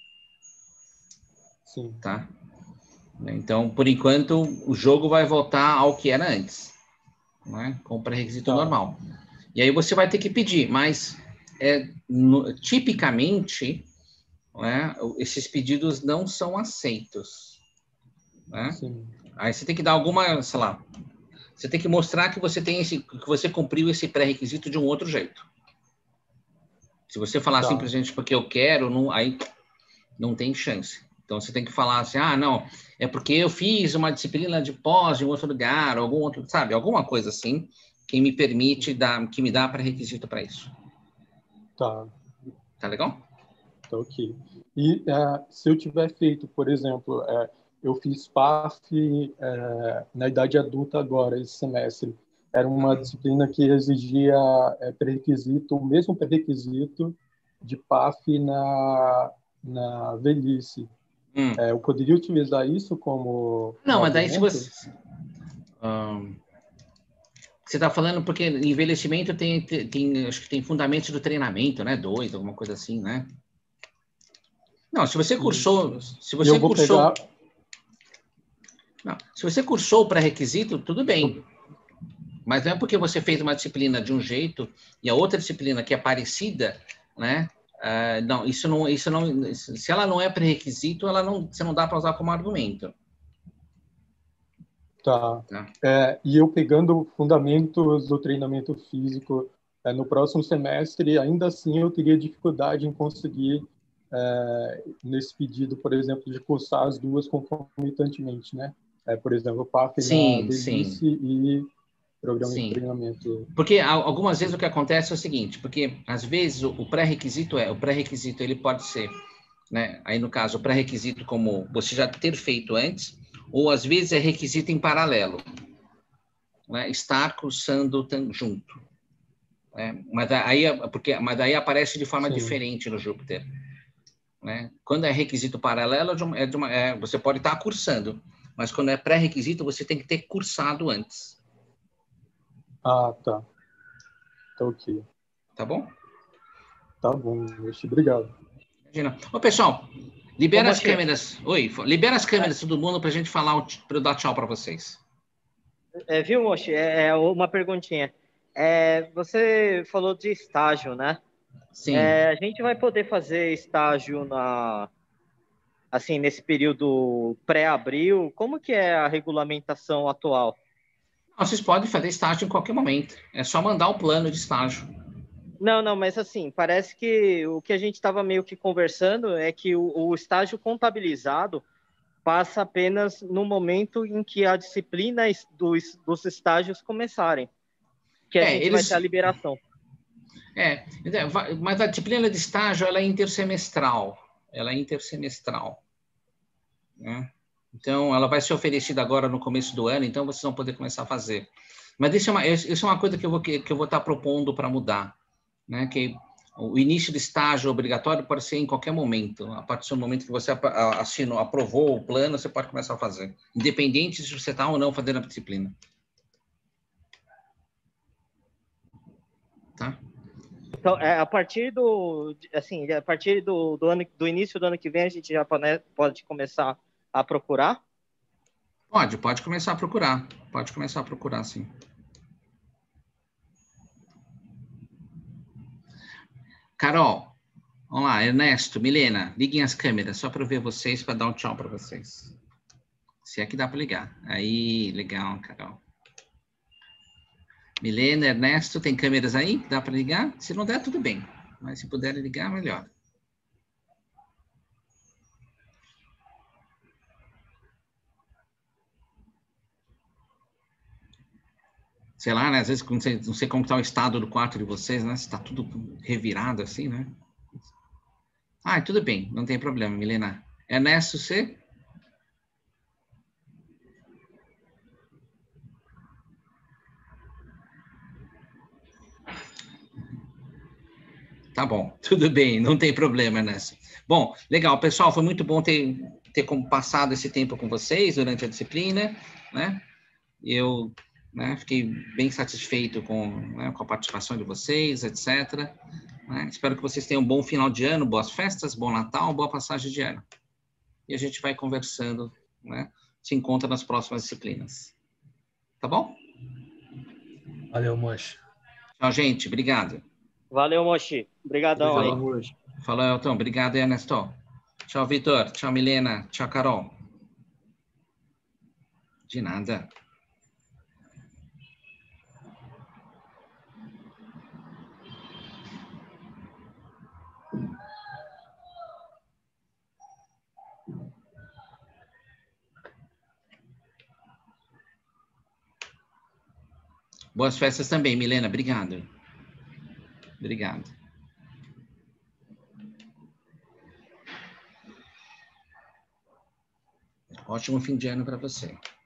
Sim. Tá? Então, por enquanto, o jogo vai voltar ao que era antes, né? Com o pré-requisito tá. normal. E aí você vai ter que pedir, mas é, no, tipicamente, né, esses pedidos não são aceitos. Né? Sim. Aí você tem que dar alguma, sei lá, você tem que mostrar que você tem esse, que você cumpriu esse pré-requisito de um outro jeito. Se você falar tá. simplesmente porque eu quero, não, aí não tem chance. Então você tem que falar assim, ah, não, é porque eu fiz uma disciplina de pós em outro lugar, algum outro, sabe, alguma coisa assim, que me permite dar, que me dá pré-requisito para isso. Tá. Tá legal? Tá, ok. E uh, se eu tiver feito, por exemplo, uh, eu fiz P A F uh, na idade adulta agora, esse semestre, era uma disciplina que exigia uh, pré-requisito, o mesmo pré-requisito de P A F na, na velhice. Hum. Uh, eu poderia utilizar isso como... Não, mas daí se você... Um... Você está falando porque envelhecimento tem, tem, tem, acho que tem fundamentos do treinamento, né? Dois, alguma coisa assim, né? Não, se você cursou... Se você cursou... Pegar... Não, se você cursou o pré-requisito, tudo bem. Mas não é porque você fez uma disciplina de um jeito e a outra disciplina que é parecida, né? Uh, não, isso não, isso não... Se ela não é pré-requisito, ela não, você não dá para usar como argumento. Tá. tá. É, e eu pegando fundamentos do treinamento físico é, no próximo semestre, ainda assim eu teria dificuldade em conseguir, é, nesse pedido, por exemplo, de cursar as duas concomitantemente, né? É, por exemplo, P A F sim, na velhice sim. e programa sim. de treinamento. Porque algumas vezes o que acontece é o seguinte, porque às vezes o pré-requisito é, o pré-requisito ele pode ser, né? Aí no caso, o pré-requisito como você já ter feito antes, ou às vezes é requisito em paralelo, né? Estar cursando junto, né? Mas aí, porque, mas daí aparece de forma Sim. diferente no Jupyter, né? Quando é requisito paralelo, é de uma, é de uma, é, você pode estar cursando, mas quando é pré-requisito, você tem que ter cursado antes. Ah, tá. Tá ok. Tá bom? Tá bom, obrigado. Imagina. Ô, pessoal, libera Ô, as câmeras. Oi, libera as câmeras é. todo mundo para a gente falar, para eu dar tchau para vocês. É, viu, Mochi? É, é uma perguntinha. É, você falou de estágio, né? Sim. É, a gente vai poder fazer estágio na, assim, nesse período pré-abril? Como que é a regulamentação atual? Vocês podem fazer estágio em qualquer momento. É só mandar o plano de estágio. Não, não, mas assim, parece que o que a gente estava meio que conversando é que o, o estágio contabilizado passa apenas no momento em que a disciplina dos, dos estágios começarem, que a é, gente eles... vai ter a liberação. É, mas a disciplina de estágio ela é intersemestral, ela é intersemestral, né? Então, ela vai ser oferecida agora no começo do ano, então vocês vão poder começar a fazer. Mas isso é uma, isso é uma coisa que eu vou, que eu vou estar propondo para mudar, né? Que o início de estágio obrigatório pode ser em qualquer momento. A partir do momento que você assinou, aprovou o plano, você pode começar a fazer, independente se você está ou não fazendo a disciplina. Tá? Então, é, a partir do, assim, a partir do, do ano, do início do ano que vem, a gente já pode, pode começar a procurar? Pode, pode começar a procurar. Pode começar a procurar, sim. Carol, Vamos lá, Ernesto, Milena, liguem as câmeras só para eu ver vocês, para dar um tchau para vocês. Se é que dá para ligar. Aí, legal, Carol. Milena, Ernesto, tem câmeras aí? Dá para ligar? Se não der, tudo bem. Mas se puderem ligar, melhor. Sei lá, né? Às vezes, não sei, não sei como está o estado do quarto de vocês, né? Se está tudo revirado assim, né? Ah, tudo bem, não tem problema, Milena. Ernesto, você? Tá bom, tudo bem, não tem problema, Ernesto. Bom, legal, pessoal, foi muito bom ter, ter passado esse tempo com vocês durante a disciplina, né? Eu, né, fiquei bem satisfeito com, né, com a participação de vocês, etcétera. Né? Espero que vocês tenham um bom final de ano, boas festas, bom Natal, boa passagem de ano. E a gente vai conversando, né? Se encontra nas próximas disciplinas. Tá bom? Valeu, Mochi. Tchau, gente. Obrigado. Valeu, Mochi. Obrigadão aí. Falou, Falou, Elton. Obrigado, Ernesto. Tchau, Vitor. Tchau, Milena. Tchau, Carol. De nada. Boas festas também, Milena. Obrigado. Obrigado. Ótimo fim de ano para você.